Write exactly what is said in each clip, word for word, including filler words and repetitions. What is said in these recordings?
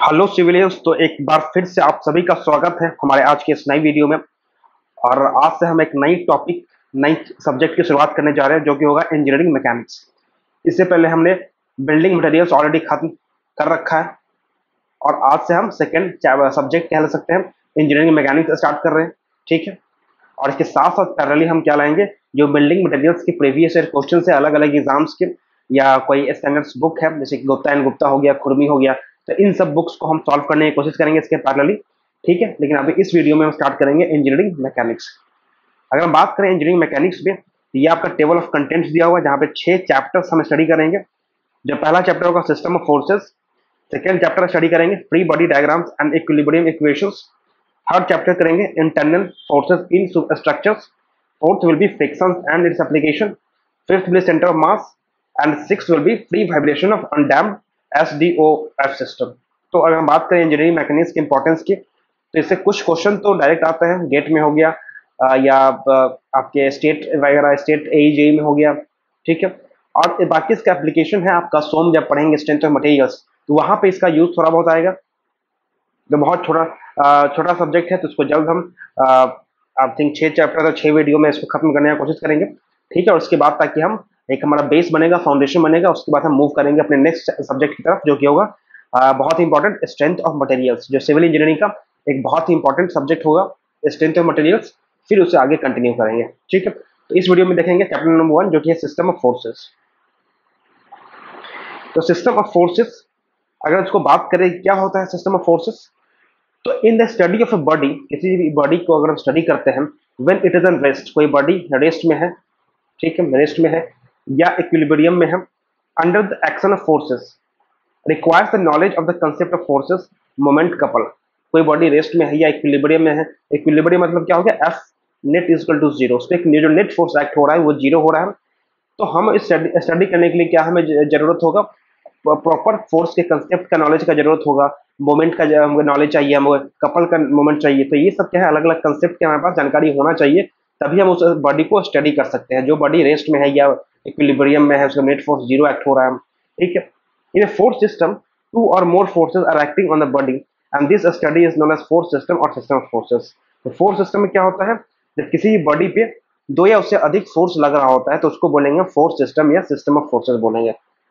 Hello civilians. तो एक बार फिर से आप सभी का स्वागत है हमारे आज के इस नई वीडियो में। और आज से हम एक नई टॉपिक नई सब्जेक्ट की शुरुआत करने जा रहे हैं जो कि होगा इंजीनियरिंग मैकेनिक्स। इससे पहले हमने बिल्डिंग मटेरियल्स ऑलरेडी खत्म कर रखा है और आज से हम सेकेंड सब्जेक्ट कह सकते हैं इंजीनियरिंग मैकेनिक्स स्टार्ट कर रहे हैं। ठीक है। और इसके साथ साथ पैरेलली हम क्या लाएंगे, जो बिल्डिंग मटेरियल्स के प्रीवियस ईयर क्वेश्चन से अलग अलग एग्जाम्स के या कोई स्टैंडर्ड्स बुक है जैसे गुप्ता एंड गुप्ता हो गया, खुरमी हो गया, तो इन सब बुक्स को हम सॉल्व करने की कोशिश करेंगे इसके पैरेलली। ठीक है। लेकिन अभी इस वीडियो में हम स्टार्ट करेंगे इंजीनियरिंग मैकेनिक्स। अगर हम बात करें इंजीनियरिंग मैकेनिक्स में तो ये आपका टेबल ऑफ कंटेंट्स दिया हुआ है जहाँ पे छह चैप्टर्स हम स्टडी करेंगे। जो पहला चैप्टर होगा system of forces, second chapter study करेंगे free body diagrams and equilibrium equations, third chapter करेंगे internal forces in structures, fourth will be frictions and its application, fifth will centre of mass and sixth will be free vibration of undamped S D O F system. तो अगर हम बात करें engineering mechanics की importance की तो इससे कुछ क्वेश्चन तो डायरेक्ट आते हैं, गेट में हो गया आ, या आ, आपके स्टेट वगैरह स्टेट ए जे में हो गया। ठीक है। और बाकी इसका एप्लीकेशन है आपका सोम जब पढ़ेंगे स्ट्रेंथ ऑफ मटेरियल्स तो वहां पे इसका यूज थोड़ा बहुत आएगा। जो बहुत छोटा छोटा सब्जेक्ट है तो इसको जल्द हम आई थिंक छह चैप्टर और छह वीडियो में इसको खत्म करने की कोशिश करेंगे। ठीक है। और उसके बाद ताकि हम एक हमारा बेस बनेगा, फाउंडेशन बनेगा, उसके बाद हम मूव करेंगे अपने नेक्स्ट सब्जेक्ट की तरफ जो कि होगा आ, बहुत ही इंपॉर्टेंट स्ट्रेंथ ऑफ मटेरियल्स, जो सिविल इंजीनियरिंग का एक बहुत ही इंपॉर्टेंट सब्जेक्ट होगा स्ट्रेंथ ऑफ मटेरियल्स। फिर उसे आगे कंटिन्यू करेंगे। ठीक है। तो इस वीडियो में देखेंगे चैप्टर नंबर वन जो कि है सिस्टम ऑफ फोर्सेस। तो सिस्टम ऑफ फोर्सेस अगर इसको बात करें क्या होता है सिस्टम ऑफ फोर्सेस, तो in the study of a body, किसी भी बॉडी को अगर हम स्टडी करते हैं when it is in rest, कोई बॉडी रेस्ट में है, ठीक है, रेस्ट में है या इक्विलिब्रियम में है, under the action of forces requires the knowledge of the concept of forces moment couple. कोई बॉडी रेस्ट में है या इक्विलिब्रियम में है, इक्विलिब्रियम मतलब क्या हो गया, F net is equal to zero, उस पर जो नेट फोर्स एक्ट हो रहा है वो जीरो हो रहा है। तो हम इस स्टडी करने के लिए क्या हमें जरूरत होगा, प्रॉपर फोर्स के कंसेप्ट का नॉलेज का जरूरत होगा, मोमेंट का नॉलेज चाहिए, हमें कपल का मोमेंट चाहिए। तो ये सब क्या है, अलग अलग कंसेप्ट के हमारे पास जानकारी होना चाहिए, तभी हम उस बॉडी को स्टडी कर सकते हैं। जो बॉडी रेस्ट में है या इक्विलिब्रियम में है उसका नेट फोर्स जीरो एक्ट हो रहा है। ठीक है। In a force system two or more forces are acting on the body and this study is known as force system or system of forces. तो फोर्स सिस्टम में क्या होता है, जब किसी भी बॉडी पे दो या उससे अधिक फोर्स लग रहा होता है तो उसको बोलेंगे फोर्स सिस्टम या सिस्टम ऑफ फोर्सेस बोलेंगे।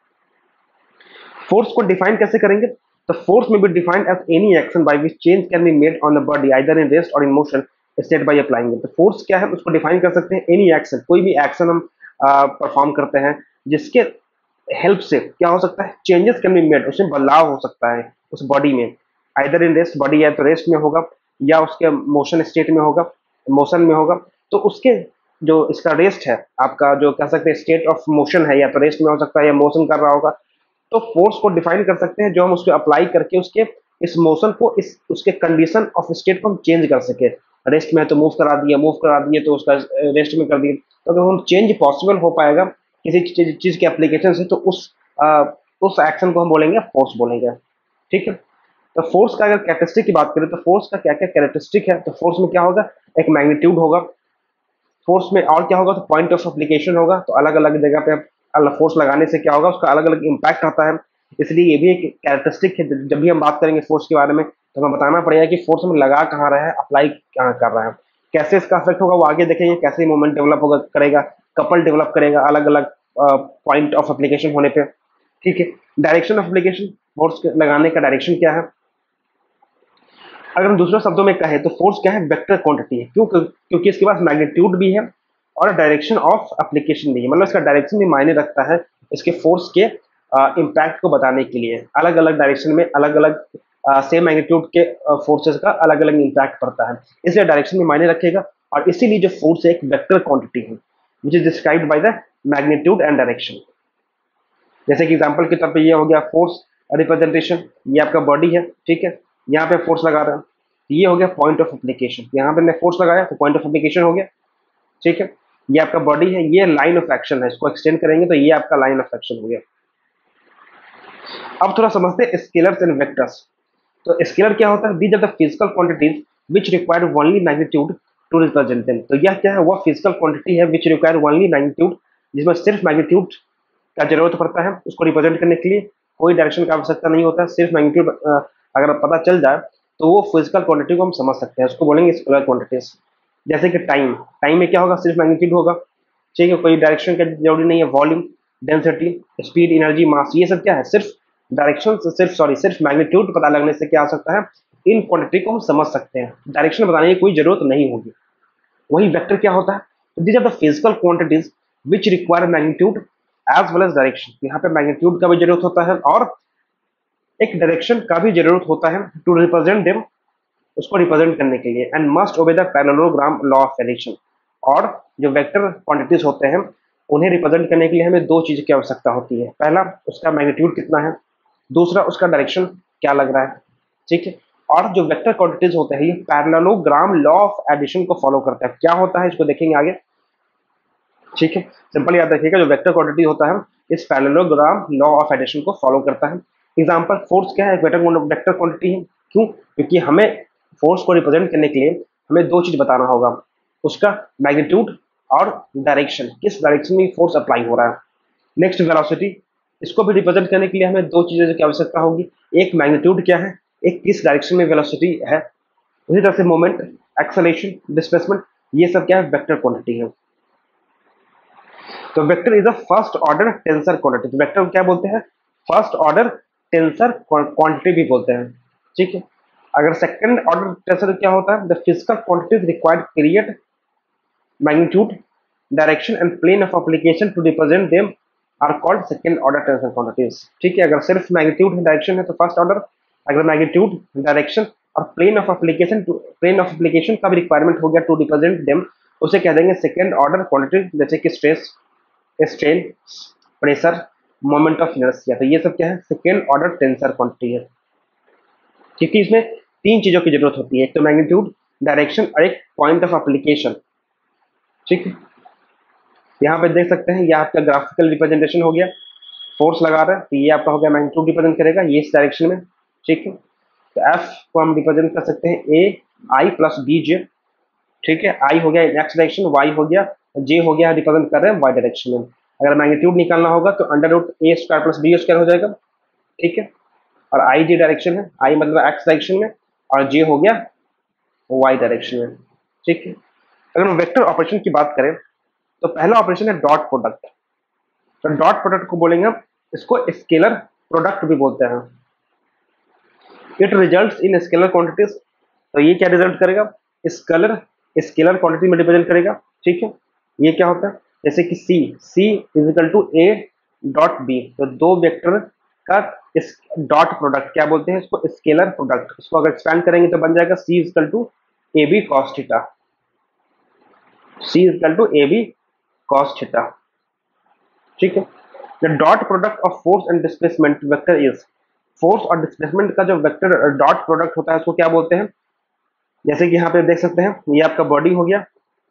फोर्स को डिफाइन कैसे करेंगे, तो force may be defined as any action by which change can be made on the body either in rest or in motion state by applying it. तो force क्या है उसको define कर सकते हैं, एनी एक्शन, कोई भी एक्शन हम परफॉर्म करते हैं जिसके हेल्प से क्या हो सकता है, चेंजेस कैन बी मेड, उसमें बदलाव हो सकता है उस बॉडी में, आइदर इन रेस्ट, बॉडी या तो रेस्ट में होगा या उसके मोशन स्टेट में होगा, मोशन में होगा। तो उसके जो इसका रेस्ट है आपका, जो कह सकते हैं स्टेट ऑफ मोशन है, या तो रेस्ट में हो सकता है या मोशन कर रहा होगा। तो फोर्स को डिफाइन कर सकते हैं जो हम उसको अप्लाई करके उसके इस मोशन को, इस उसके कंडीशन ऑफ स्टेट को हम चेंज कर सके। रेस्ट में है तो मूव करा दिया, मूव करा दिए तो उसका रेस्ट में कर दिए। तो अगर हम चेंज पॉसिबल हो पाएगा किसी चीज, चीज के एप्लीकेशन से तो उस आ, उस एक्शन को हम बोलेंगे फोर्स बोलेंगे। ठीक है। तो फोर्स का अगर कैरेक्टरिस्टिक की बात करें तो फोर्स का क्या क्या कैरेक्टरिस्टिक है, तो फोर्स में क्या होगा, एक मैग्नीट्यूड होगा, फोर्स में और क्या होगा, तो पॉइंट ऑफ एप्लीकेशन होगा। तो अलग अलग जगह पे अलग फोर्स लगाने से क्या होगा, उसका अलग अलग इम्पैक्ट आता है। इसलिए ये भी एक कैरेक्टरिस्टिक है। जब भी हम बात करेंगे फोर्स के बारे में तो हमें बताना पड़ेगा कि फोर्स में लगा कहाँ रहा है, अप्लाई कहाँ कर रहा है, कैसे इसका इफेक्ट होगा वो आगे देखेंगे, कैसे मूवमेंट डेवलप होगा करेगा, कपल डेवलप करेगा अलग अलग पॉइंट ऑफ एप्लीकेशन होने पे। ठीक है। डायरेक्शन ऑफ एप्लीकेशन, फोर्स लगाने का डायरेक्शन क्या है। अगर हम दूसरे शब्दों में कहें तो फोर्स क्या है, वेक्टर क्वांटिटी है। क्यों, क्योंकि इसके पास मैग्नीट्यूड भी है और डायरेक्शन ऑफ एप्लीकेशन भी है, मतलब इसका डायरेक्शन भी मायने रखता है इसके फोर्स के इम्पैक्ट को बताने के लिए। अलग अलग डायरेक्शन में अलग अलग सेम मैग्नीट्यूड के फोर्सेस का अलग अलग इम्पैक्ट पड़ता है, इसलिए डायरेक्शन भी मायने रखेगा। और इसीलिए जो फोर्स है एक वेक्टर क्वांटिटी है which is described by the magnitude and direction. जैसे कि एग्जांपल के तौर पे ये हो गया फोर्स रिप्रेजेंटेशन, ये आपका बॉडी है, ठीक है, यहाँ पे फोर्स लगा रहा है, ये हो गया पॉइंट ऑफ एप्लीकेशन, यहाँ पे मैं फोर्स लगाया तो पॉइंट ऑफ एप्लीकेशन हो गया। ठीक है। ये आपका बॉडी है, ये लाइन ऑफ एक्शन है, इसको एक्सटेंड करेंगे तो ये आपका लाइन ऑफ एक्शन हो गया। अब थोड़ा समझते हैं स्केलर्स एंड वेक्टर्स। तो स्केलर क्या होता है, these are the physical quantities which require only magnitude to represent them. तो यह क्या है, वह फिजिकल क्वांटिटी है व्हिच रिक्वायर ओनली मैग्नीट्यूड, जिसमें सिर्फ मैग्नीट्यूड का जरूरत पड़ता है उसको रिप्रेजेंट करने के लिए, कोई डायरेक्शन का आवश्यकता नहीं होता, सिर्फ मैग्नीट्यूड अगर पता चल जाए तो वो फिजिकल क्वांटिटी को हम समझ सकते हैं, उसको बोलेंगे स्केलर क्वांटिटीज। जैसे कि टाइम, टाइम में क्या होगा, सिर्फ मैग्नीट्यूड होगा, ठीक है, कोई डायरेक्शन का जरूरी नहीं है। Volume, density, speed, energy, mass, ये सब क्या है, सिर्फ डायरेक्शन से सिर्फ सॉरी सिर्फ मैग्नीट्यूड पता लगने से क्या हो सकता है, इन क्वांटिटी को हम समझ सकते हैं, डायरेक्शन बताने की कोई जरूरत नहीं होगी। वही वेक्टर क्या होता है, these are the physical quantities which require magnitude as well as direction. यहाँ पे मैग्नीट्यूड का भी जरूरत होता है और एक डायरेक्शन का भी जरूरत होता है टू रिप्रेजेंट देम, उसको रिप्रेजेंट करने के लिए, and must obey the parallelogram law of addition. और जो वेक्टर क्वांटिटीज होते हैं उन्हें रिप्रेजेंट करने के लिए हमें दो चीज की आवश्यकता होती है, पहला उसका मैग्नीट्यूड कितना है, दूसरा उसका डायरेक्शन क्या लग रहा है, ठीक है। और जो वेक्टर क्वांटिटीज होते हैं ये पैरेललोग्राम लॉ ऑफ एडिशन को फॉलो करता है। क्या होता है इसको देखेंगे आगे, ठीक है। सिंपल याद रखिएगा, जो वेक्टर क्वांटिटी होता है इस पैरेललोग्राम लॉ ऑफ एडिशन को फॉलो करता है। एग्जांपल, फोर्स क्या है, वेक्टर वेक्टर क्वांटिटी है। क्यों? क्योंकि हमें फोर्स को रिप्रेजेंट करने के लिए हमें दो चीज बताना होगा, उसका मैग्नीट्यूड और डायरेक्शन, किस डायरेक्शन में फोर्स अप्लाई हो रहा है। नेक्स्ट वेलोसिटी, इसको भी रिप्रेजेंट करने के लिए हमें दो चीजें की आवश्यकता होगी, एक मैग्नीट्यूड क्या है, एक किस डायरेक्शन में वेलोसिटी है। उसी तरह से मोमेंट, एक्सेलरेशन, डिस्प्लेसमेंट, ये सब क्या है, वेक्टर क्वांटिटी है। तो vector is a first order tensor quantity. Vector क्या बोलते हैं, फर्स्ट ऑर्डर टेंसर क्वांटिटी भी बोलते हैं, ठीक है। अगर सेकंड ऑर्डर टेंसर क्या होता है, the physical quantities required period, magnitude, direction and plane of application to represent them are called second order tensor quantities, ठीक है। अगर सिर्फ मैग्नीट्यूड डायरेक्शन है तो फर्स्ट ऑर्डर, अगर मैग्नीट्यूड, डायरेक्शन और plane of application to plane of application का भी रिक्वायरमेंट हो गया टू रिप्रेजेंट देम, उसे कह देंगे सेकंड ऑर्डर क्वांटिटी। जैसे कि stress, strain, pressure, moment of inertia, तो ये सब क्या है, सेकेंड ऑर्डर टेंसर क्वांटिटी है। क्योंकि इसमें तीन चीजों की जरूरत होती है, एक तो मैग्नीट्यूड, डायरेक्शन और एक पॉइंट ऑफ एप्लीकेशन, ठीक है। यहाँ पे देख सकते हैं, ये आपका ग्राफिकल रिप्रेजेंटेशन हो गया, फोर्स लगा रहा है तो ये आपका हो गया मैग्नीट्यूड रिप्रेजेंट करेगा, ये इस डायरेक्शन में, ठीक है। तो एफ को हम रिप्रेजेंट कर सकते हैं ए आई प्लस बी जे, ठीक है। आई हो गया एक्स डायरेक्शन, वाई हो गया, जे हो गया रिप्रेजेंट कर रहे हैं वाई डायरेक्शन में। अगर मैग्नीट्यूड निकालना होगा तो under root A square plus B square हो जाएगा, ठीक है। और आई जे डायरेक्शन है, आई मतलब एक्स डायरेक्शन में और जे हो गया वाई डायरेक्शन में, ठीक है। अगर हम वेक्टर ऑपरेशन की बात करें तो पहला ऑपरेशन है डॉट प्रोडक्ट। तो डॉट प्रोडक्ट को बोलेंगे हम, इसको स्केलर प्रोडक्ट भी बोलते हैं। It results in scalar quantities, तो ये क्या रिजल्ट करेगा, स्केलर स्केलर क्वांटिटी में रिप्रेजेंट करेगा, ठीक है। ये क्या होता है, जैसे कि C C is equal to A dot B, तो दो वेक्टर का इस डॉट प्रोडक्ट क्या बोलते हैं, इसको स्केलर प्रोडक्ट। इसको अगर एक्सपेंड करेंगे तो बन जाएगा C is equal to A B cos theta, C is equal to A B cos theta, ठीक है। The dot product of force and displacement vector is, force और डिस्प्लेसमेंट का जो वेक्टर डॉट प्रोडक्ट होता है उसको क्या बोलते हैं, जैसे कि यहाँ पे देख सकते हैं, ये आपका बॉडी हो गया,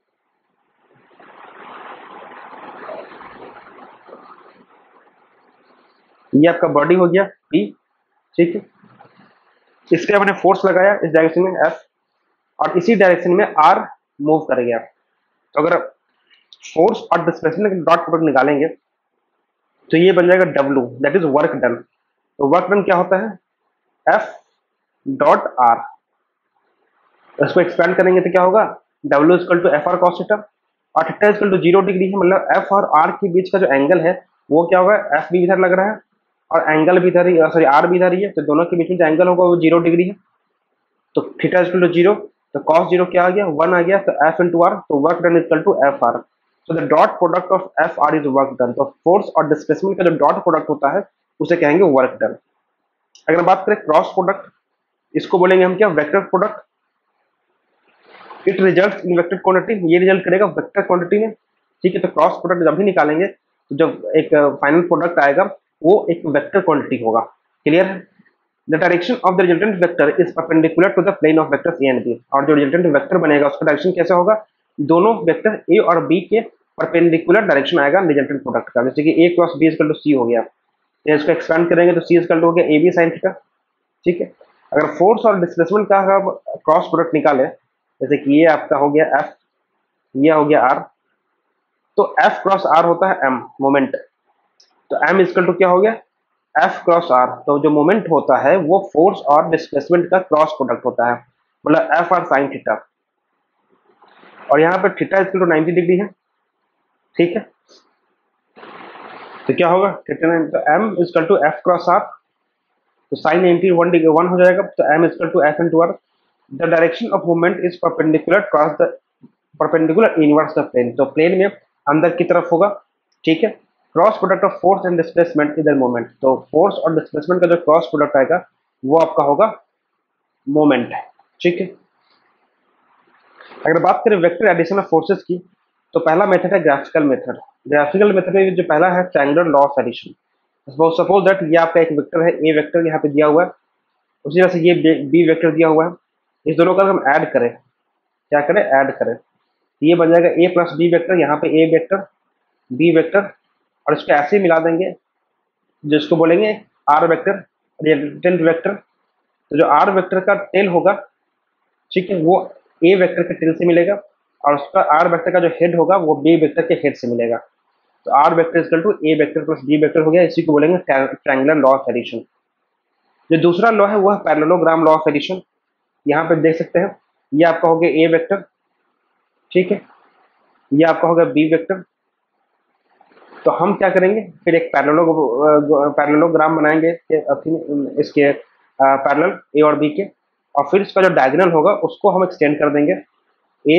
ये आपका बॉडी हो गया P, ठीक है। इसके हमने फोर्स लगाया इस डायरेक्शन में F, और इसी डायरेक्शन में R मूव कर गया। तो अगर फोर्स और डिस्प्लेसमेंट का डॉट प्रोडक्ट निकालेंगे तो ये बन जाएगा W, that is work done. तो वर्क डन क्या होता है, F डॉट R। इसको एक्सपेंड करेंगे तो क्या होगा, W equal to F R cos theta, और theta equal to zero degree है, मतलब F और R के बीच का जो एंगल है वो क्या होगा, F भी इधर लग रहा है और एंगल भी इधर ही, सॉरी आर भी इधर ही है, तो दोनों के बीच में जो एंगल होगा वो जीरो डिग्री है। तो थीटा इक्वल टू जीरो, तो कॉस जीरो क्या आ गया, वन आ गया, तो एफ इंटू आर, तो work done equal to F R. So the dot product of F R is work done. तो फोर्स और डिस्प्लेसमेंट का जो डॉट प्रोडक्ट होता है उसे कहेंगे वर्क डन। अगर बात करें क्रॉस प्रोडक्ट, इसको बोलेंगे हम क्या, vector product. It result in vector quantity, ये रिजल्ट करेगा वेक्टर क्वांटिटी में, ठीक है। तो क्रॉस प्रोडक्ट जब भी निकालेंगे तो जब एक फाइनल प्रोडक्ट आएगा वो एक वेक्टर क्वांटिटी होगा, क्लियर है। The direction of the resultant vector is perpendicular to the plane of vectors A and B, और जो रिजल्टेंट वेक्टर बनेगा उसका डायरेक्शन कैसा होगा, दोनों वेक्टर ए और बी के परपेंडिकुलर डायरेक्शन आएगा रिजल्टेंट प्रोडक्ट का। जैसे कि A cross B equal to C हो गया, तो इसको एक्सपेंड करेंगे तो सी इक्वल टू हो गया ए बी साइन थीटा, ठीक है। अगर फोर्स और डिस्प्लेसमेंट का क्रॉस प्रोडक्ट निकाले, जैसे कि ये आपका हो गया एफ, ये हो गया आर, तो एफ क्रॉस आर होता है एम मोमेंट, तो एम इक्वल टू क्या हो गया, एफ क्रॉस आर, तो जो मोमेंट होता है वो फोर्स और डिस्प्लेसमेंट का क्रॉस प्रोडक्ट होता है, मतलब एफ आर साइन थीटा। और यहाँ पे theta equal to ninety degree है, ठीक है। तो क्या होगा, थीटा तो M equal to F cross R, तो sine ninety one degree one हो जाएगा, तो M equal to F into R. The direction of movement is perpendicular cross the perpendicular inverse the plane, तो प्लेन में अंदर की तरफ होगा, ठीक है। Cross product of force and displacement is the moment, तो फोर्स और डिस्प्लेसमेंट का जो क्रॉस प्रोडक्ट आएगा वो आपका होगा मोमेंट, ठीक है। अगर बात करें वेक्टर एडिशन ऑफ फोर्सेस की, तो पहला मेथड है ग्राफिकल मेथड। ग्राफिकल मेथड में जो पहला है triangular law of addition. Suppose that ये आपका एक वेक्टर है, ए वेक्टर यहाँ पे दिया हुआ है, उसी तरह से ये बी वेक्टर दिया हुआ है। इस दोनों का हम ऐड करें, क्या करें, ऐड करें, तो ये बन जाएगा ए प्लस बी वेक्टर, यहाँ पे ए वेक्टर बी वेक्टर, और इसको ऐसे ही मिला देंगे जिसको बोलेंगे आर वेक्टर रिजल्टेंट वेक्टर। तो जो आर वेक्टर का टेल होगा, ठीक है, वो ए वेक्टर के टेल से मिलेगा, और उसका आर वेक्टर का जो हेड होगा वो बी वेक्टर के हेड से मिलेगा। तो R vector equal to A vector plus B vector हो गया, इसी को बोलेंगे ट्रायंगुलर लॉ ऑफ एडिशन। जो दूसरा लॉ है वो है पैरेललोग्राम लॉ ऑफ एडिशन। यहाँ पे देख सकते हैं, ये आपका हो गया ए वेक्टर, ठीक है, ये आपका होगा बी वेक्टर। तो हम क्या करेंगे, फिर एक पैरेललो पैरेललोग्राम बनाएंगे इसके पैरेलल ए और बी के, और फिर इसका जो डायगोनल होगा उसको हम एक्सटेंड कर देंगे ए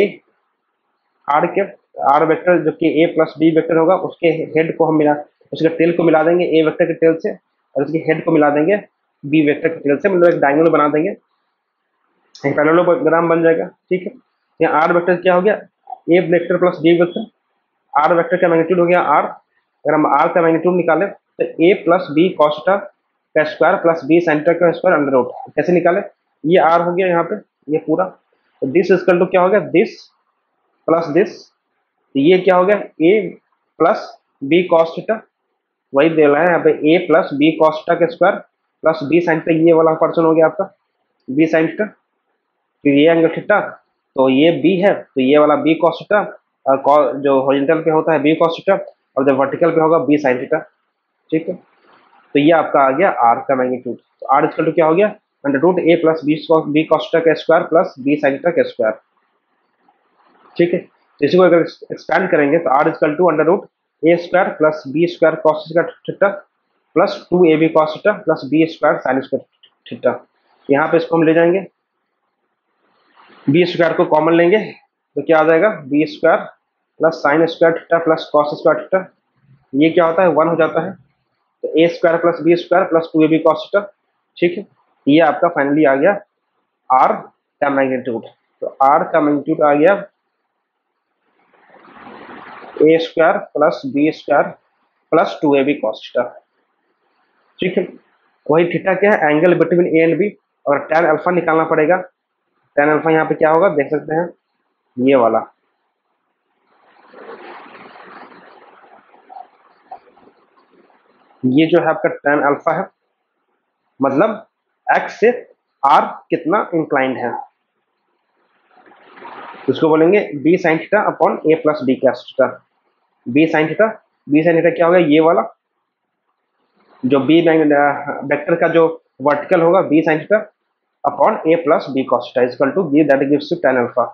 आर के, आर वेक्टर जो कि ए प्लस बी वेक्टर होगा उसके हेड को हम मिला, उसके टेल को मिला देंगे ए वेक्टर के टेल से, और उसके हेड को मिला देंगे बी वेक्टर के टेल से, मतलब एक डायगोनल बना देंगे, एक पैरेललोग्राम बन जाएगा, ठीक है। यहाँ आर वेक्टर क्या हो गया, A vector plus B vector, R vector का मैग्नीट्यूड हो गया आर। अगर हम आर का मैग्नीट्यूड निकालें तो A plus B cos theta का square plus B sine theta का स्क्वायर अंडर रूट, कैसे निकाले, ये आर हो गया यहाँ पे ये पूरा, तो दिस इक्वल टू क्या हो गया, दिस प्लस दिस, तो ये क्या हो गया A plus B cos theta, वही दे रहा है यहाँ पे A plus B cos theta का square plus B sine theta, ये वाला पर्सन हो गया आपका बी साइन थीटा, फिर ये एंगल थीटा, तो ये बी है तो ये वाला बी कॉस थीटा, जो हॉरिजॉन्टल पे होता है बी कॉस थीटा, और जो वर्टिकल पे होगा बी साइन थीटा, ठीक है। तो ये आपका आ गया आर का मैग्नीट्यूड, तो आर इक्वल टू क्या हो गया, under root A plus B B cos theta का square plus B sine theta का स्क्वायर, ठीक है। तो इसी को अगर एक्सपैंड करेंगे तो R equal to under root A square plus B square cos theta plus two A B cos theta plus B square sine square theta. यहाँ पे इसको हम ले जाएंगे, बी स्क्वायर को कॉमन लेंगे तो क्या आ जाएगा, B square plus sine square theta plus cos square theta, ये क्या होता है वन हो जाता है, तो A square plus B square plus two A B cos theta, ठीक है। ये आपका फाइनली आ गया आर का मैग्नीट्यूड, तो आर का मैग्नीट्यूड आ गया A square plus B square plus two A B cos theta, ठीक है। वही थीटा क्या है, angle between A and B, और टैन अल्फा निकालना पड़ेगा। टैन अल्फा यहाँ पे क्या होगा देख सकते हैं, ये वाला, ये जो है आपका टैन अल्फा है, मतलब एक्स से आर कितना इंक्लाइंड है, उसको बोलेंगे B sine theta upon A plus B cos theta. B sine theta, B sine theta क्या होगा, ये वाला जो बी वेक्टर का जो वर्टिकल होगा B sine theta upon A plus B cos theta equal to B that gives to tan alpha,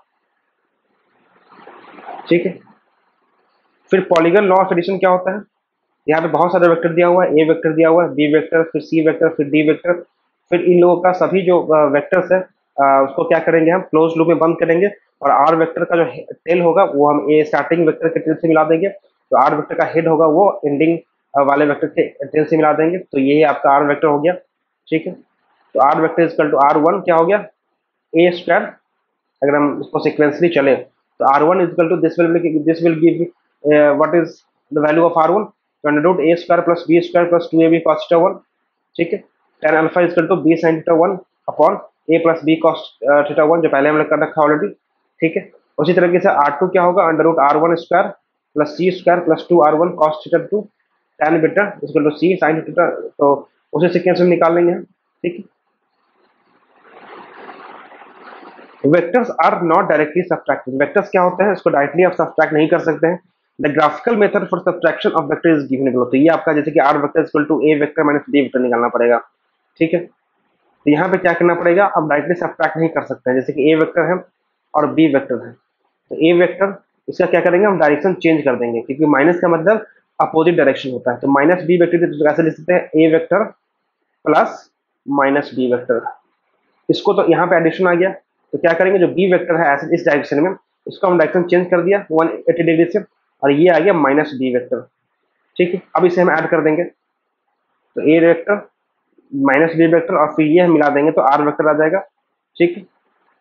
ठीक है। फिर पॉलीगन लॉ ऑफ एडिशन क्या होता है, यहाँ पे बहुत सारे वेक्टर दिया हुआ है, ए वेक्टर दिया हुआ है, बी वेक्टर, फिर सी वेक्टर, फिर डी वेक्टर, फिर इन लोगों का सभी जो वेक्टर्स है उसको क्या करेंगे हम क्लोज लूप में बंद करेंगे, और आर वेक्टर का जो टेल होगा वो हम ए स्टार्टिंग वेक्टर के टेल से मिला देंगे, तो आर वेक्टर का हेड होगा वो एंडिंग वाले वेक्टर के टेल से मिला देंगे, तो यही आपका आर वेक्टर हो गया, ठीक है। तो R vector equal to R one क्या हो गया, ए स्क्वायर, अगर हम इसको सिक्वेंसली चले तो R one equal to this will this will give what is the value of R one, तो under root A square plus B square plus two A B cos theta one, ठीक है। Tan alpha equal to B sine theta one upon A plus B cos theta one, जो पहले हमने कर रखा already, ठीक है। उसी तरीके से आर टू क्या होगा, under root R one square plus C square plus two R one cos theta two tan beta equal to C sine theta, तो उसे सीक्वेंस में निकाल लेंगे हम, ठीक है। Vectors are not directly subtracted, vectors क्या होते हैं इसको डायरेक्टली आप सब्ट्रैक्ट नहीं कर सकते हैं, the graphical method for subtraction of vector is given below. तो ये आपका जैसे कि R vector equal to A vector minus B vector निकालना पड़ेगा, ठीक है। तो यहाँ पे क्या करना पड़ेगा, आप डायरेक्टली सब्ट्रैक्ट नहीं कर सकते हैं। जैसे कि ए वेक्टर है और बी वेक्टर है, तो ए वेक्टर इसका क्या करेंगे, हम डायरेक्शन चेंज कर देंगे, क्योंकि माइनस का मतलब अपोजिट डायरेक्शन होता है। तो माइनस बी वेक्टर तो कैसे लिख सकते हैं, A vector plus minus B vector. इसको तो यहाँ पे एडिशन आ गया, तो क्या करेंगे, जो बी वेक्टर है ऐसे इस डायरेक्शन में, इसको हम डायरेक्शन चेंज कर दिया वन एटी डिग्री से, और ये आ गया माइनस बी वेक्टर, ठीक है। अब इसे हम ऐड कर देंगे, तो A vector minus B vector और फिर ये हम मिला देंगे तो आर वेक्टर आ जाएगा, ठीक है।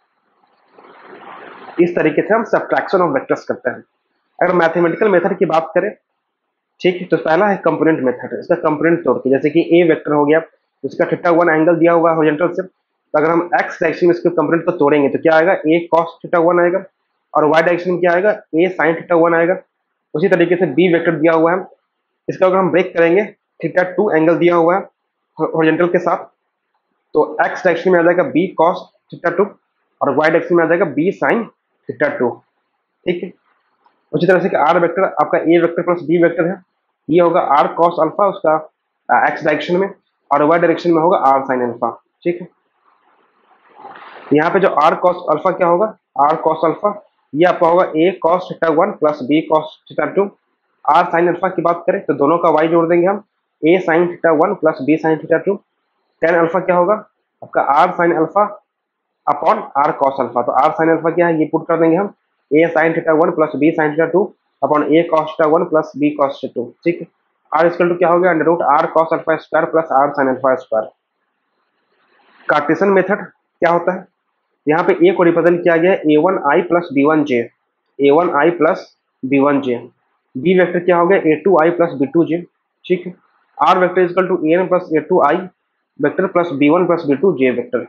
इस तरीके से हम सब्ट्रैक्शन ऑफ वेक्टर्स करते हैं। अगर मैथमेटिकल मेथड की बात करें, ठीक है, तो पहला है कंपोनेंट मेथड। इसका कंपोनेंट तोड़ के, जैसे कि ए वेक्टर हो गया, इसका थीटा वन एंगल दिया हुआ है हॉरिजॉन्टल से, तो अगर हम एक्स डायरेक्शन में इसके कंपोनेंट को तोड़ेंगे तो क्या आएगा, ए कॉस थीटा वन आएगा, और वाई डायरेक्शन में क्या आएगा, ए साइन थीटा वन आएगा। उसी तरीके से बी वेक्टर दिया हुआ है, इसका अगर हम ब्रेक करेंगे, थीटा टू एंगल दिया हुआ है हॉरिजॉन्टल के साथ, तो एक्स डायरेक्शन में आ जाएगा बी कॉस थीटा टू, और वाई डायरेक्शन में आ जाएगा बी साइन थीटा टू, ठीक है। उसी तरह से आर वेक्टर आपका A vector plus B vector है, ये होगा आर कॉस अल्फा उसका एक्स डायरेक्शन में, और वाई डायरेक्शन में होगा आर साइन अल्फा, ठीक है। यहाँ पे जो आर कॉस अल्फा क्या होगा, आर कॉस अल्फा ये आपका होगा A cos theta one plus B cos theta two. R sine alpha की बात करें तो दोनों का वाई जोड़ देंगे हम, A sine theta one plus B sine theta two. Tan alpha क्या होगा आपका, R sine alpha upon R cos alpha. तो आर साइन अल्फा क्या है, ये पुट कर देंगे हम, A sine theta one plus B sine theta two upon A cos theta one plus B cos theta two, ठीक है। आर इक्वल टू क्या हो गया, under root R cos alpha square plus R sine alpha square. Cartesian method क्या होता है, यहाँ पे ए को रिप्रेजेंट किया गया है A one I plus B one J, A one I plus B one J. B vector क्या हो गया, A two I plus B two J, ठीक है। R vector equal to A N plus A two I vector plus B one plus B two J vector.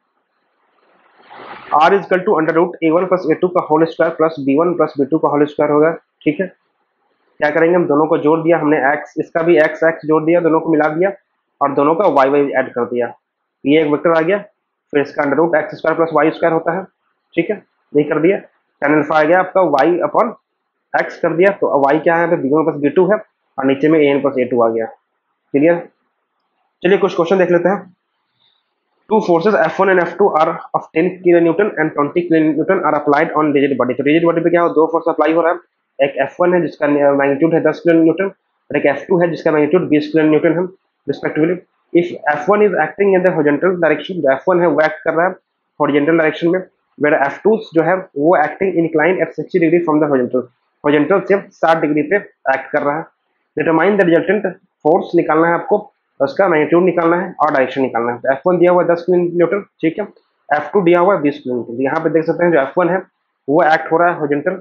R is equal to under root A one plus A two का whole square plus B one plus B to का whole square होगा, ठीक है। क्या करेंगे, हम दोनों को जोड़ दिया हमने, एक्स इसका भी एक्स एक्स जोड़ दिया, दोनों को मिला दिया और दोनों का वाई वाई ऐड कर दिया, ये एक वेक्टर आ गया। फिर इसका under root X square plus Y square होता है, ठीक है, ये कर दिया। टेन अल्फा आ गया आपका वाई अपॉन एक्स कर दिया, तो वाई क्या है, B one plus B two है, और नीचे में A N plus A two आ गया, क्लियर। चलिए कुछ क्वेश्चन देख लेते हैं। Two forces F one and F two are of ten kilonewton and twenty kilonewton are applied on rigid body। तो rigid body पे क्या हो, दो फोर्स अप्लाई हो रहा है, एक F one है जिसका मैग्नीट्यूड है दस किलोन्यूटन और एक F two है जिसका मैग्नीट्यूड बीस किलोन्यूटन है respectively. If F one is acting in the horizontal direction, जो F one है वो एक्ट कर रहा है horizontal direction में, where F two जो है वो acting inclined at sixty degree from the horizontal, horizontal से साठ डिग्री पे एक्ट कर रहा है। डिटरमाइन द रिजल्टेंट फोर्स निकालना है आपको, उसका मैग्नीट्यूड निकालना है और डायरेक्शन निकालना है। तो एफ वन दिया हुआ है दस किलोमीटर, ठीक है, एफ टू दिया हुआ है बीस किलोमीटर। यहाँ पे देख सकते हैं जो एफ वन है वो एक्ट हो रहा है हॉरिजॉन्टल,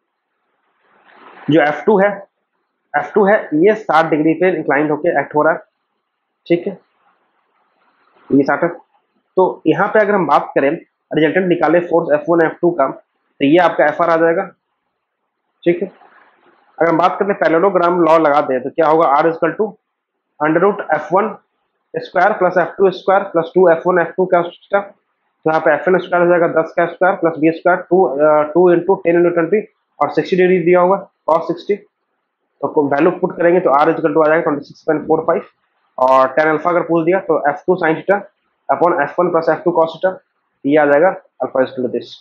जो एफ टू है एफ टू है ये साठ डिग्री पे इंक्लाइंड होकर एक्ट हो रहा है, ठीक है, ये साठ है। तो यहाँ पे अगर हम बात करें रिजल्टेंट निकाले force F one F two का, तो ये आपका एफ आर आ जाएगा, ठीक है। अगर हम बात करें पैरेललोग्राम लॉ लगा दें तो क्या होगा, R equal to under root F one square plus F two square plus two F one F two का स्क्वायर। तो यहाँ पे एफ एन स्क्वायर हो जाएगा दस का square plus B square two two into ten into twenty और sixty degree दिया हुआ कॉस सिक्सटी। तो वैल्यू पुट करेंगे तो आर इक्वल टू आ जाएगा twenty six point four five, और टेन अल्फा अगर पूछ दिया तो F two sine theta upon F one plus F two cos theta, ये आ जाएगा अल्फा इक्वल टू दिस।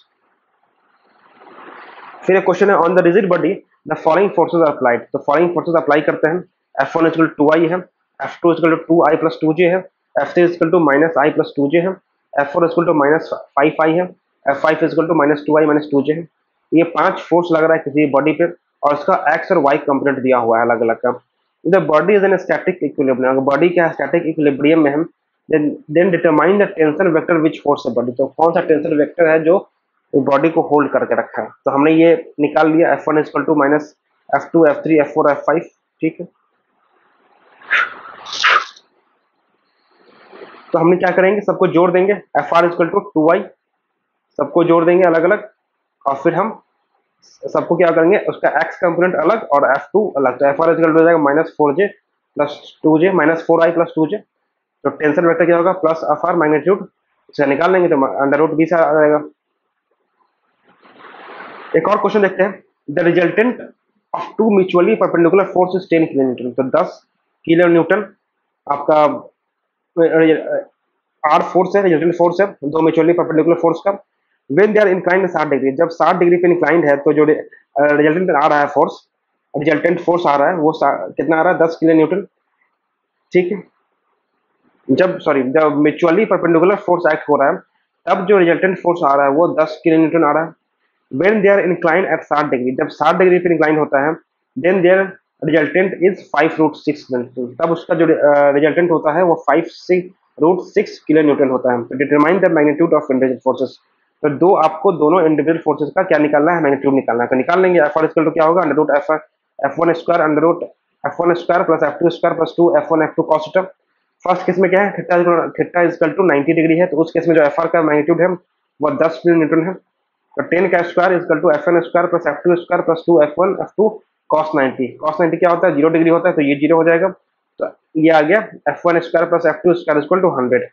फिर एक क्वेश्चन है on the rigid body the following forces are applied. तो फॉलोइंग फोर्सेज अप्लाई करते हैं, F one equal to I है, F two equal to two I plus two J है, F three equal to minus I plus two J है, F four equal to minus five I है, F five equal to minus two I minus two J है। ये पांच force लग रहा है किसी बॉडी पे और इसका एक्स और वाई कंपोनेंट दिया हुआ है अलग अलग का। The body is an static equilibrium, बॉडी क्या है स्टैटिक इक्विलिब्रियम में हम then determine the tension vector which force the body. तो कौन सा टेंशन वेक्टर है जो बॉडी को होल्ड करके रखा है, तो हमने ये निकाल लिया F one equal to minus F two F three F four F five, ठीक है। तो हमने क्या करेंगे, सबको जोड़ देंगे, F R equal to two I सबको जोड़ देंगे अलग अलग, और फिर हम सबको क्या करेंगे उसका एक्स कंपोनेंट अलग और एफ टू अलग। तो एफ आर इक्वल टू हो जाएगा minus four J plus two J minus four I plus two J. तो टेंशन वेक्टर क्या होगा प्लस एफ आर मैग्नीट्यूड, इसे निकाल लेंगे तो अंडर रूट बी से आ जाएगा। एक और क्वेश्चन देखते हैं, the resultant of two mutually perpendicular force is ten kilo newton. तो दस किलो न्यूटन आपका आर फोर्स है, रिजल्टेंट फोर्स है दो म्यूचुअली परपेंडिकुलर फोर्स का। व्हेन दे आर इंक्लाइंड साठ डिग्री, जब साठ डिग्री पे इंक्लाइंड है तो जो रिजल्टेंट आ रहा है फोर्स, रिजल्टेंट फोर्स आ रहा है वो कितना आ रहा है, दस किलो न्यूटन। ठीक है, जब सॉरी जब म्यूचुअली परपेंडिकुलर फोर्स एक्ट हो रहा है तब जो रिजल्टेंट फोर्स आ रहा है वो दस किलो न्यूटन आ रहा है। When they are inclined at साठ डिग्री, जब साठ डिग्री पे इंक्लाइन होता है, then their resultant is five root six newton, तब उसका जो रिजल्टेंट uh, होता है वो five root six kilo newton होता है। तो determine the magnitude of individual forces, तो दो आपको दोनों इंडिविजुअल फोर्सेस का क्या निकालना है, मैग्नीट्यूड निकालना है। तो निकाल लेंगे एफ आर इक्वल टू क्या होगा, under root F F one square under root F one square plus F two square plus two F one F two cos theta. First case में क्या है, theta theta equal to ninety degree है, तो उस case में जो F R का magnitude है वो दस किलो न्यूटन है। तो टेन का square equal to F N square plus F two square plus two F one F two cos ninety. Cos ninety क्या होता है, जीरो डिग्री होता है, तो ये जीरो हो जाएगा। तो ये आ गया F one square plus F two square equal to hundred.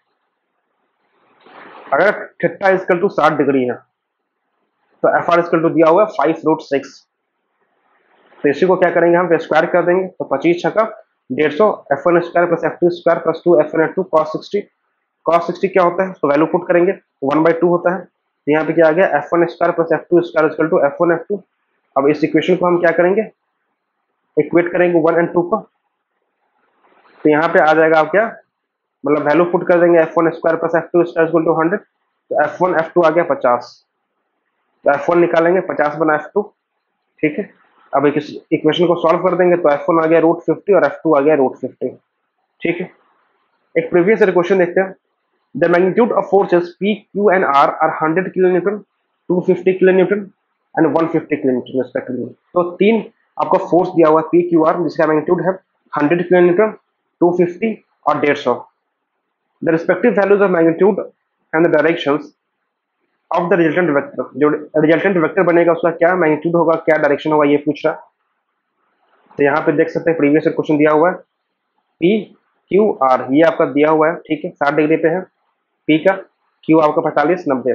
अगर थीटा इक्वल टू साठ डिग्री है तो एफ आर इक्वल टू दिया हुआ है फाइव रूट सिक्स। तो इसी को क्या करेंगे हम, स्क्वायर कर देंगे, तो पच्चीस छक्का डेढ़ सौ, F one square plus F two square plus two F one F two cos sixty. Cos sixty क्या होता है, तो वैल्यू पुट करेंगे, वन बाई टू होता है। तो यहाँ पे क्या आ गया, F one square plus F two square equal to F one F two. अब इस इक्वेशन को हम क्या करेंगे, इक्वेट करेंगे वन एंड टू को। तो यहाँ पे आ जाएगा आप क्या, मतलब वैल्यू पुट कर देंगे, F one square plus F two square equal to hundred. तो एफ वन एफ टू आ गया पचास, तो एफ वन निकालेंगे, पचास बना एफ टू। ठीक है, अब एक इक्वेशन को सॉल्व कर देंगे, तो एफ वन आ गया रूट फिफ्टी और एफ टू आ गया रूट फिफ्टी। ठीक है, एक प्रीवियस क्वेश्चन देखते हैं। The magnitude of forces P Q and R R hundred kilo newton, two fifty kilo newton and one fifty kilo newton respectively. तो तीन आपको फोर्स दिया हुआ है पी क्यू आर, जिसका मैग्नीट्यूड है hundred kilo newton, two fifty और डेढ़ सौ। The respective values of magnitude and the directions of the resultant vector, जो रिजल्टेंट वेक्टर बनेगा उसका क्या मैग्नीट्यूड होगा, क्या डायरेक्शन होगा, ये पूछ रहा है। तो यहाँ पे देख सकते हैं प्रीवियस क्वेश्चन दिया हुआ है पी क्यू आर, ये आपका दिया हुआ है। ठीक है, साठ डिग्री पे है पी का, क्यू आपका पैंतालीस नब्बे।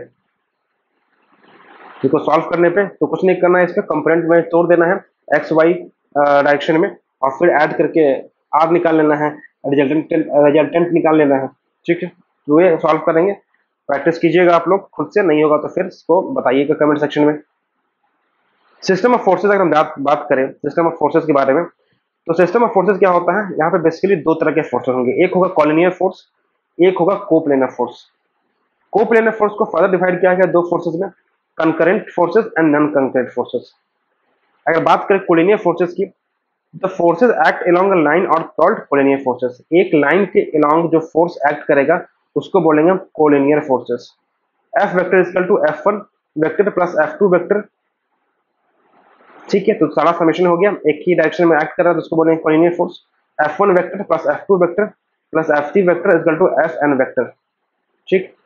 इसको सॉल्व करने पे तो कुछ नहीं करना है, इसका कंपोनेंट में तोड़ देना है एक्स वाई डायरेक्शन में, और फिर ऐड करके आर निकाल लेना है, रिजल्टेंट रिजल्टेंट निकाल लेना है। ठीक है, तो ये सॉल्व करेंगे, प्रैक्टिस कीजिएगा आप लोग खुद से, नहीं होगा तो फिर इसको बताइएगा कमेंट सेक्शन में। सिस्टम ऑफ फोर्सेज, अगर हम बात बात करें सिस्टम ऑफ फोर्सेज के बारे में, तो सिस्टम ऑफ फोर्सेज क्या होता है, यहाँ पे बेसिकली दो तरह के फोर्सेज होंगे, एक होगा कॉलिनियर फोर्स, एक होगा कोप्लेनर फोर्स। कोप्लेनर फोर्स को फर्दर डिवाइड किया गया दो फोर्सेज में, concurrent forces and non concurrent forces. अगर बात करें कोलिनियर फोर्सेज की, the forces act along a line और कॉल्ड कोलिनियर फोर्सेज। एक लाइन के अलोंग जो फोर्स एक्ट करेगा उसको बोलेंगे हम collinear forces. F vector equal to F one vector plus F two vector. ठीक है, तो सारा समेशन हो गया, एक ही डायरेक्शन में एक्ट कर रहा है तो उसको बोलेंगे collinear force. F one vector plus F two vector plus F three vector equal to F N vector. ठीक,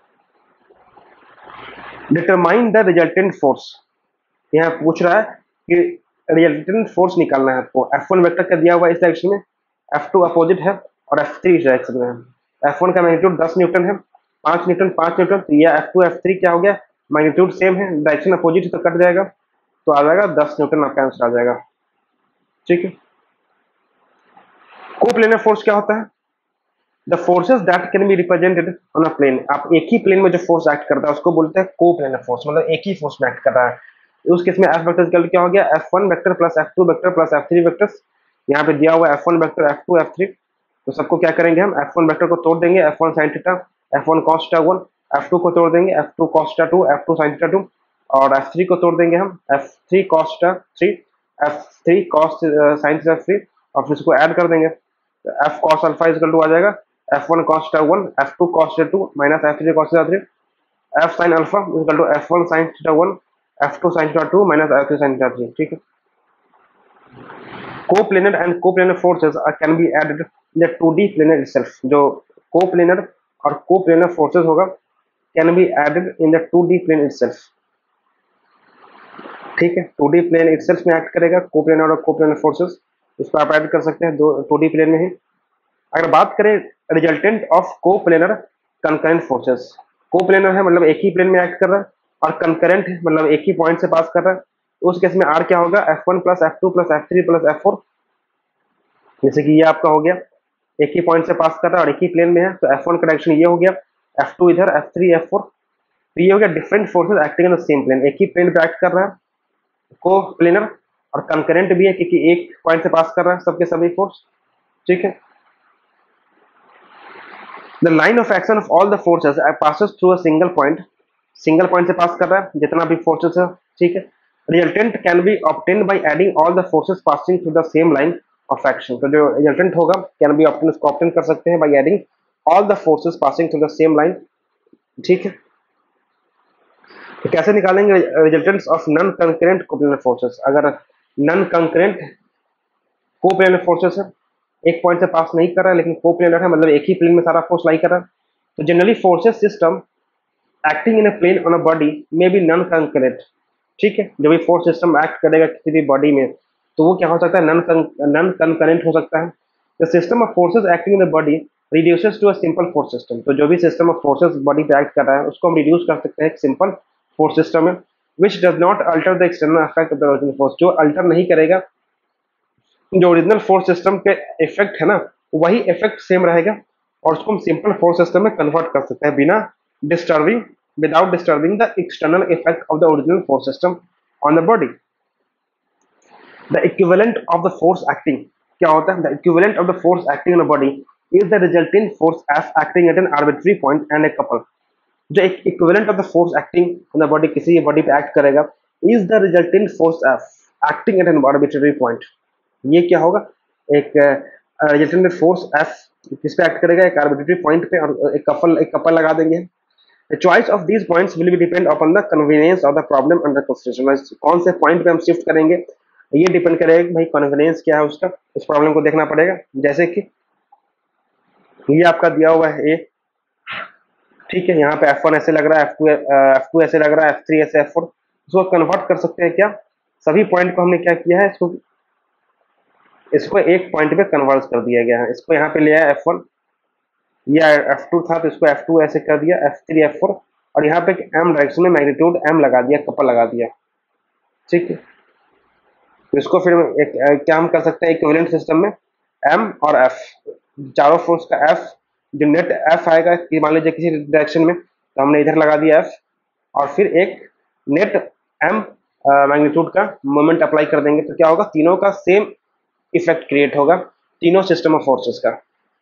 डिटरमाइन द रिजल्टेंट फोर्स, यहाँ पूछ रहा है कि रिजल्टेंट फोर्स निकालना है आपको। एफ वन वेक्टर का दिया हुआ इस डायरेक्शन में, एफ टू अपोजिट है और एफ थ्री इस डायरेक्शन में है। एफ वन का मैग्नीट्यूड दस न्यूटन है, पांच न्यूटन पांच न्यूटन, तो यह एफ टू एफ थ्री क्या हो गया, मैग्नीट्यूड सेम है, डायरेक्शन अपोजिट है तो कट जाएगा, तो आ जाएगा दस न्यूटन आपका आंसर आ जाएगा। ठीक है, कोप्लेनर फोर्स क्या होता है, the forces that can be represented on a plane. आप एक ही प्लेन में जो फोर्स एक्ट करता है उसको बोलते हैं कोप्लेनर फोर्स, मतलब एक ही फोर्स में एक्ट कर रहा है। उस केस में एफ वेक्टर क्या हो गया, F one vector plus F two vector plus F three vector. यहाँ पे दिया हुआ है F one vector F two F three, तो सबको क्या करेंगे हम, एफ वन वेक्टर को तोड़ देंगे, F one sine theta, F one cos theta one, F two को तोड़ देंगे, F two cos theta two, F two sine theta two, और एफ थ्री को तोड़ देंगे हम, F three cos theta three, F three cos sine theta three, और फिर इसको ऐड कर देंगे, F cos alpha equal to आ जाएगा F one cos theta one, F two cos theta two minus F three cos theta three, f sin alpha equal to F one sin theta one, F two sin theta two minus F three sin theta three. ठीक है, coplanar and coplanar forces can be added in the two D planar itself. जो coplanar और coplanar forces होगा can be added in the two D plane itself. ठीक है, two D plane itself में act करेगा coplanar और coplanar forces, इसको आप ऐड कर सकते हैं दो टू डी प्लेन में ही। अगर बात करें resultant of coplanar concurrent forces, coplanar है मतलब एक ही प्लेन में एक्ट कर रहा है, और कंकरेंट है मतलब एक ही पॉइंट से पास कर रहा है, उस केस में आर क्या होगा, F one plus F two plus F three plus F four. जैसे कि ये आपका हो गया, एक ही पॉइंट से पास कर रहा है और एक ही प्लेन में है, तो एफ वन का डायरेक्शन ये हो गया, एफ टू इधर, एफ थ्री एफ फोर। तो ये हो गया different forces acting in the same plane, एक ही प्लेन पे एक्ट कर रहा है, को प्लेनर और कंकरेंट भी है क्योंकि एक पॉइंट से पास कर रहा है सबके सभी फोर्स। ठीक है, the line of action of all the forces passes through a single point, single point से पास कर रहा है जितना भी फोर्सेस है। ठीक है, resultant can be obtained by adding all the forces passing through the same line of action. तो जो रिजल्टेंट होगा कैन बी ऑब्टेन, उसको ऑब्टेन कर सकते हैं by adding all the forces passing through the same line. ठीक है, तो कैसे निकालेंगे resultants of non concurrent coplanar forces. अगर नॉन कंकरेंट कोप्लेनर फोर्सेस है, एक पॉइंट से पास नहीं कर रहा है लेकिन कोप्लेनर है, मतलब एक ही प्लेन में सारा फोर्स लाई कर रहा है, तो generally forces system acting in a plane on a body may be non concurrent. ठीक है, जब भी फोर्स सिस्टम एक्ट करेगा किसी भी बॉडी में तो वो क्या हो सकता है, नॉन नॉन कंकरेंट हो सकता है। The system of forces acting in the body reduces to a simple force system. तो जो भी सिस्टम ऑफ फोर्सेस बॉडी पे एक्ट कर रहा है उसको हम रिड्यूस कर सकते हैं एक सिंपल फोर्स सिस्टम में, which does not alter the external effect of the original force. जो अल्टर नहीं करेगा जो ओरिजिनल फोर्स सिस्टम के इफेक्ट है ना, वही इफेक्ट सेम रहेगा और उसको हम सिंपल फोर्स सिस्टम में कन्वर्ट कर सकते हैं बिना disturbing, without disturbing the external effect of the original force system on the body. The equivalent of the force acting क्या होता है, the equivalent of the force acting on the body is the resultant force F acting at an arbitrary point and a couple. जो एक equivalent of the force acting on the body किसी body पे act करेगा is the resultant force F acting at an arbitrary point. ये क्या होगा, एक resultant force F किस पे एक्ट करेगा, एक आर्बिट्री पॉइंट पे, और एक कपल एक कपल लगा देंगे। The choice of these points will be depend upon the convenience of the problem under consideration. कौन से पॉइंट पे हम शिफ्ट करेंगे ये डिपेंड करेगा कि भाई कन्वीनियंस क्या है उसका, उस प्रॉब्लम को देखना पड़ेगा। जैसे कि ये आपका दिया हुआ है ए, ठीक है, यहाँ पे एफ वन ऐसे लग रहा है, एफ टू एफ टू ऐसे लग रहा है, एफ थ्री ऐसे, एफ फोर। इसको कन्वर्ट कर सकते हैं क्या, सभी पॉइंट को हमने क्या किया है, इसको इसको एक पॉइंट पे कन्वर्ट कर दिया गया है। इसको यहाँ पे लिया है एफ वन, ये एफ टू था तो इसको एफ टू ऐसे कर दिया, एफ थ्री एफ फोर, और यहाँ पे एम डायरेक्शन में मैग्नीट्यूड एम लगा दिया, कपल लगा दिया। ठीक है, तो इसको फिर एक, एक क्या हम कर सकते हैं इक्विवेलेंट सिस्टम में एम और एफ, चारों फोर्स का एफ, जो नेट एफ आएगा कि मान लीजिए किसी डायरेक्शन में तो हमने इधर लगा दिया एफ, और फिर एक नेट एम मैग्नीट्यूड का मोमेंट अप्लाई कर देंगे, तो क्या होगा, तीनों का सेम इफेक्ट क्रिएट होगा, तीनों सिस्टम ऑफ फोर्सेस का।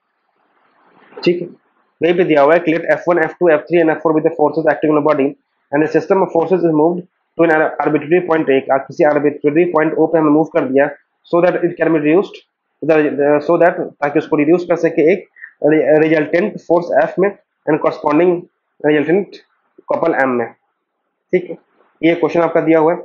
ठीक है, वही पे दिया हुआ है, let F one, F two, F three and F four with the forces acting on the body and the system of forces is moved to an arbitrary point A. किसी arbitrary point O पे हमें move कर दिया so that it can be reduced, so that ताकि उसको reduce कर सके एक रिजल्टेंट फोर्स एफ में and corresponding resultant couple M में। ठीक है, ये क्वेश्चन आपका दिया हुआ है।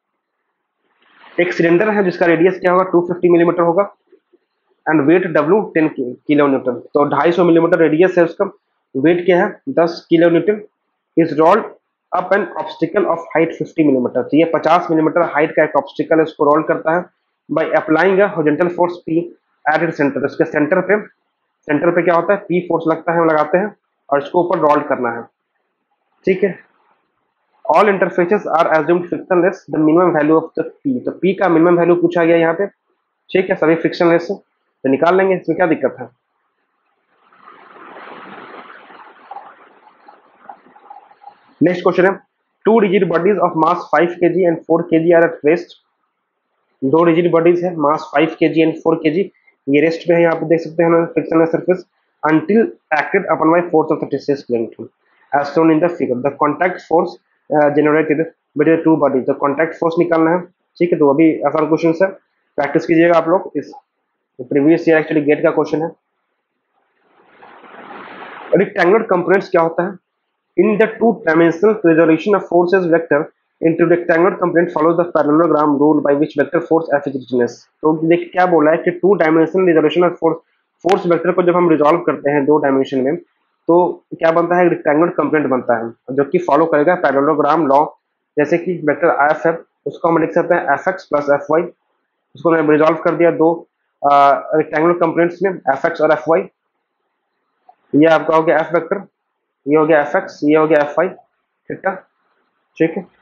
एक सिलेंडर है जिसका रेडियस क्या होगा, टू फिफ्टी मिलीमीटर होगा and weight W ten kilo newton. तो ढाई सौ मिलीमीटर रेडियस है उसका, वेट क्या है दस kilo newton. Is rolled up an obstacle of height fifty millimetre. तो ये पचास मिलीमीटर हाइट का एक ऑब्स्टिकल है, उसको रोल करता है by applying a horizontal force P at its centre. उसके सेंटर पे सेंटर पे क्या होता है, पी फोर्स लगता है, हम लगाते हैं और इसको ऊपर रोल करना है। ठीक है, all interfaces are assumed frictionless, the minimum value of the P. तो पी का मिनिमम वैल्यू पूछा गया यहाँ पे। ठीक है, सभी फ्रिक्शनलेस है तो निकाल लेंगे, इसमें क्या दिक्कत है। नेक्स्ट क्वेश्चन है, two rigid bodies of mass five kg and four kg are at rest. दो रिजिड बॉडीज है, mass five kg and four kg, ये रेस्ट पे है, यहाँ पे देख सकते हैं frictionless surface until acted upon by force of the distress Planck as shown in the figure. The contact force uh, generated between the two bodies. The contact force निकालना है। ठीक है, तो अभी आसान क्वेश्चन है, प्रैक्टिस कीजिएगा आप लोग। इस प्रीवियस ईयर एक्चुअली गेट का क्वेश्चन है। रेक्टेंगुलर कंपोनेंट्स क्या होता है, in the two dimensional resolution of forces vector into rectangular component follows the parallelogram rule by which vector force F is continuous। तो देखिए क्या बोला है कि two dimensional resolution of force, force vector को जब हम रिजॉल्व करते हैं दो डायमेंशन में तो क्या बनता है, रेक्टेंगुलर कंपोनेंट बनता है जो कि फॉलो करेगा पैरेललोग्राम लॉ। जैसे कि वेक्टर एफ है उसको हम लिख सकते हैं F X plus F Y, उसको हमने रिजॉल्व कर दिया दो रेक्टेंगुलर कंपोनेंट्स में एफ एक्स और एफ वाई। ये आपका हो गया एफ वेक्टर, ये हो गया एफ एक्स, ये हो गया एफ वाई। ठीक है, ठीक है,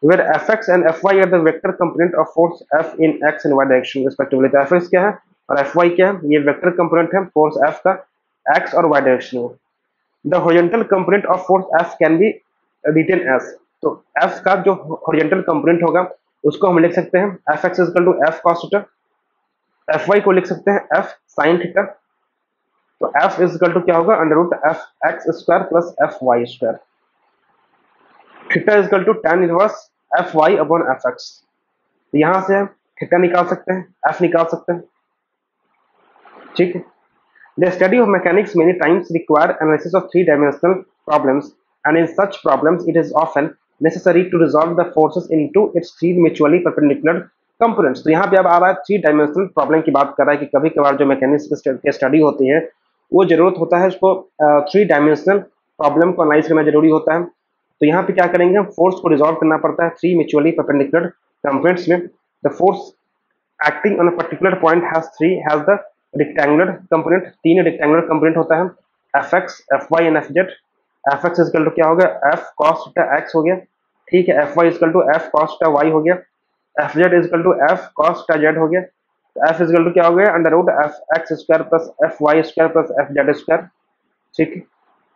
where F X and F Y are the vector component of force F in X and Y direction respectively. तो एफ एक्स क्या है और एफ वाई क्या है, ये वेक्टर कंपोनेंट है फोर्स एफ का एक्स और वाई डायरेक्शन में। The horizontal component of force F can be written as, तो एफ का जो हॉरिजॉन्टल कंपोनेंट होगा उसको हम लिख सकते हैं F X equal to F cos theta, F Y को लिख सकते हैं एफ साइन थीटा, तो एफ इज इक्वल टू क्या होगा under root F X square plus F Y square, theta is equal to tan inverse F Y upon F X. यहां से हम थीटा निकाल सकते हैं, एफ निकाल सकते हैं, ठीक है। The study of mechanics many times require analysis of three-dimensional problems, and in such problems, it is often necessary to resolve the forces into its three mutually perpendicular components. तो यहाँ पे अब आ रहा है थ्री डायमेंशनल प्रॉब्लम की बात कर रहा है कि कभी कभार जो मैकेनिक्स के स्टडी होती है वो जरूरत होता है उसको थ्री डायमेंशनल प्रॉब्लम को एनालाइज करना जरूरी होता है। तो यहाँ पे क्या करेंगे हम, फोर्स को रिजॉल्व करना पड़ता है थ्री म्यूचुअली परपेंडिकुलर कंपोनेंट्स में। The force acting on a particular point has three has the rectangular component, तीन रेक्टेंगुलर कंपोनेंट होता है F X F Y and F Z. F X is equal to क्या हो गया एफ कॉस थीटा एक्स हो गया, ठीक है। F Y is equal to F cos theta Y हो गया, F Z is equal to F cos theta Z हो गया। तो एफ इजकल टू क्या हो गया under root F X square plus F Y square plus F Z square, ठीक है,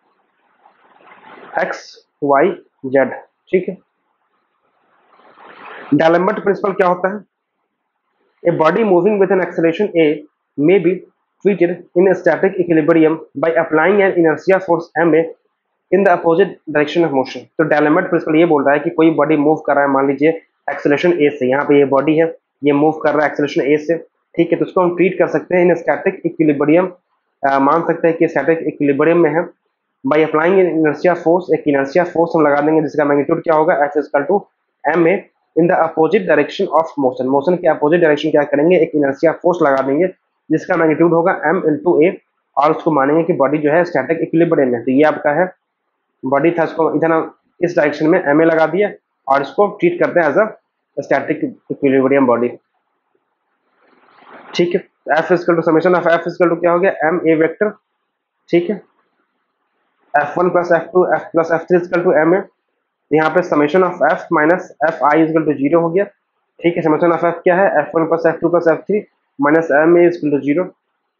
एक्स वाई जेड, ठीक है। डायलेम्बर्ट प्रिंसिपल क्या होता है, a body moving with an acceleration a may be treated in a static equilibrium by applying an inertia force ma in the opposite direction of motion। तो डायलेम्बर्ट principal ये बोल रहा है कि कोई बॉडी मूव कर रहा है, मान लीजिए एक्सेलरेशन ए से, यहाँ पे ये बॉडी है ये मूव कर रहा है एक्सेलरेशन ए से, ठीक है। तो उसको हम ट्रीट कर सकते हैं इन स्टैटिक इक्विलिब्रियम, मान सकते हैं कि स्टैटिक इक्विलिब्रियम में है। By applying an inertia force, एक इनर्शिया फोर्स हम लगा देंगे जिसका मैग्नीट्यूड क्या होगा F is equal to M A in the opposite direction of motion. Motion के अपोजिट डायरेक्शन क्या करेंगे, एक इनर्शिया फोर्स लगा देंगे जिसका मैग्नीट्यूड होगा m इंटू ए, और उसको मानेंगे कि बॉडी जो है स्टैटिक इक्विलिब्रियम में। तो ये आपका है बॉडी था, इसको इधर इस डायरेक्शन में ma लगा दिया और इसको ट्रीट करते हैं as a static equilibrium body, ठीक है। f equal to summation of f equal to क्या हो गया m a वेक्टर, ठीक है, F one plus F two F plus F three equal to M A. यहाँ पे summation of f minus F I equal to zero हो गया, ठीक है। समेशन ऑफ f क्या है F one plus F two plus F three minus M A equal to zero.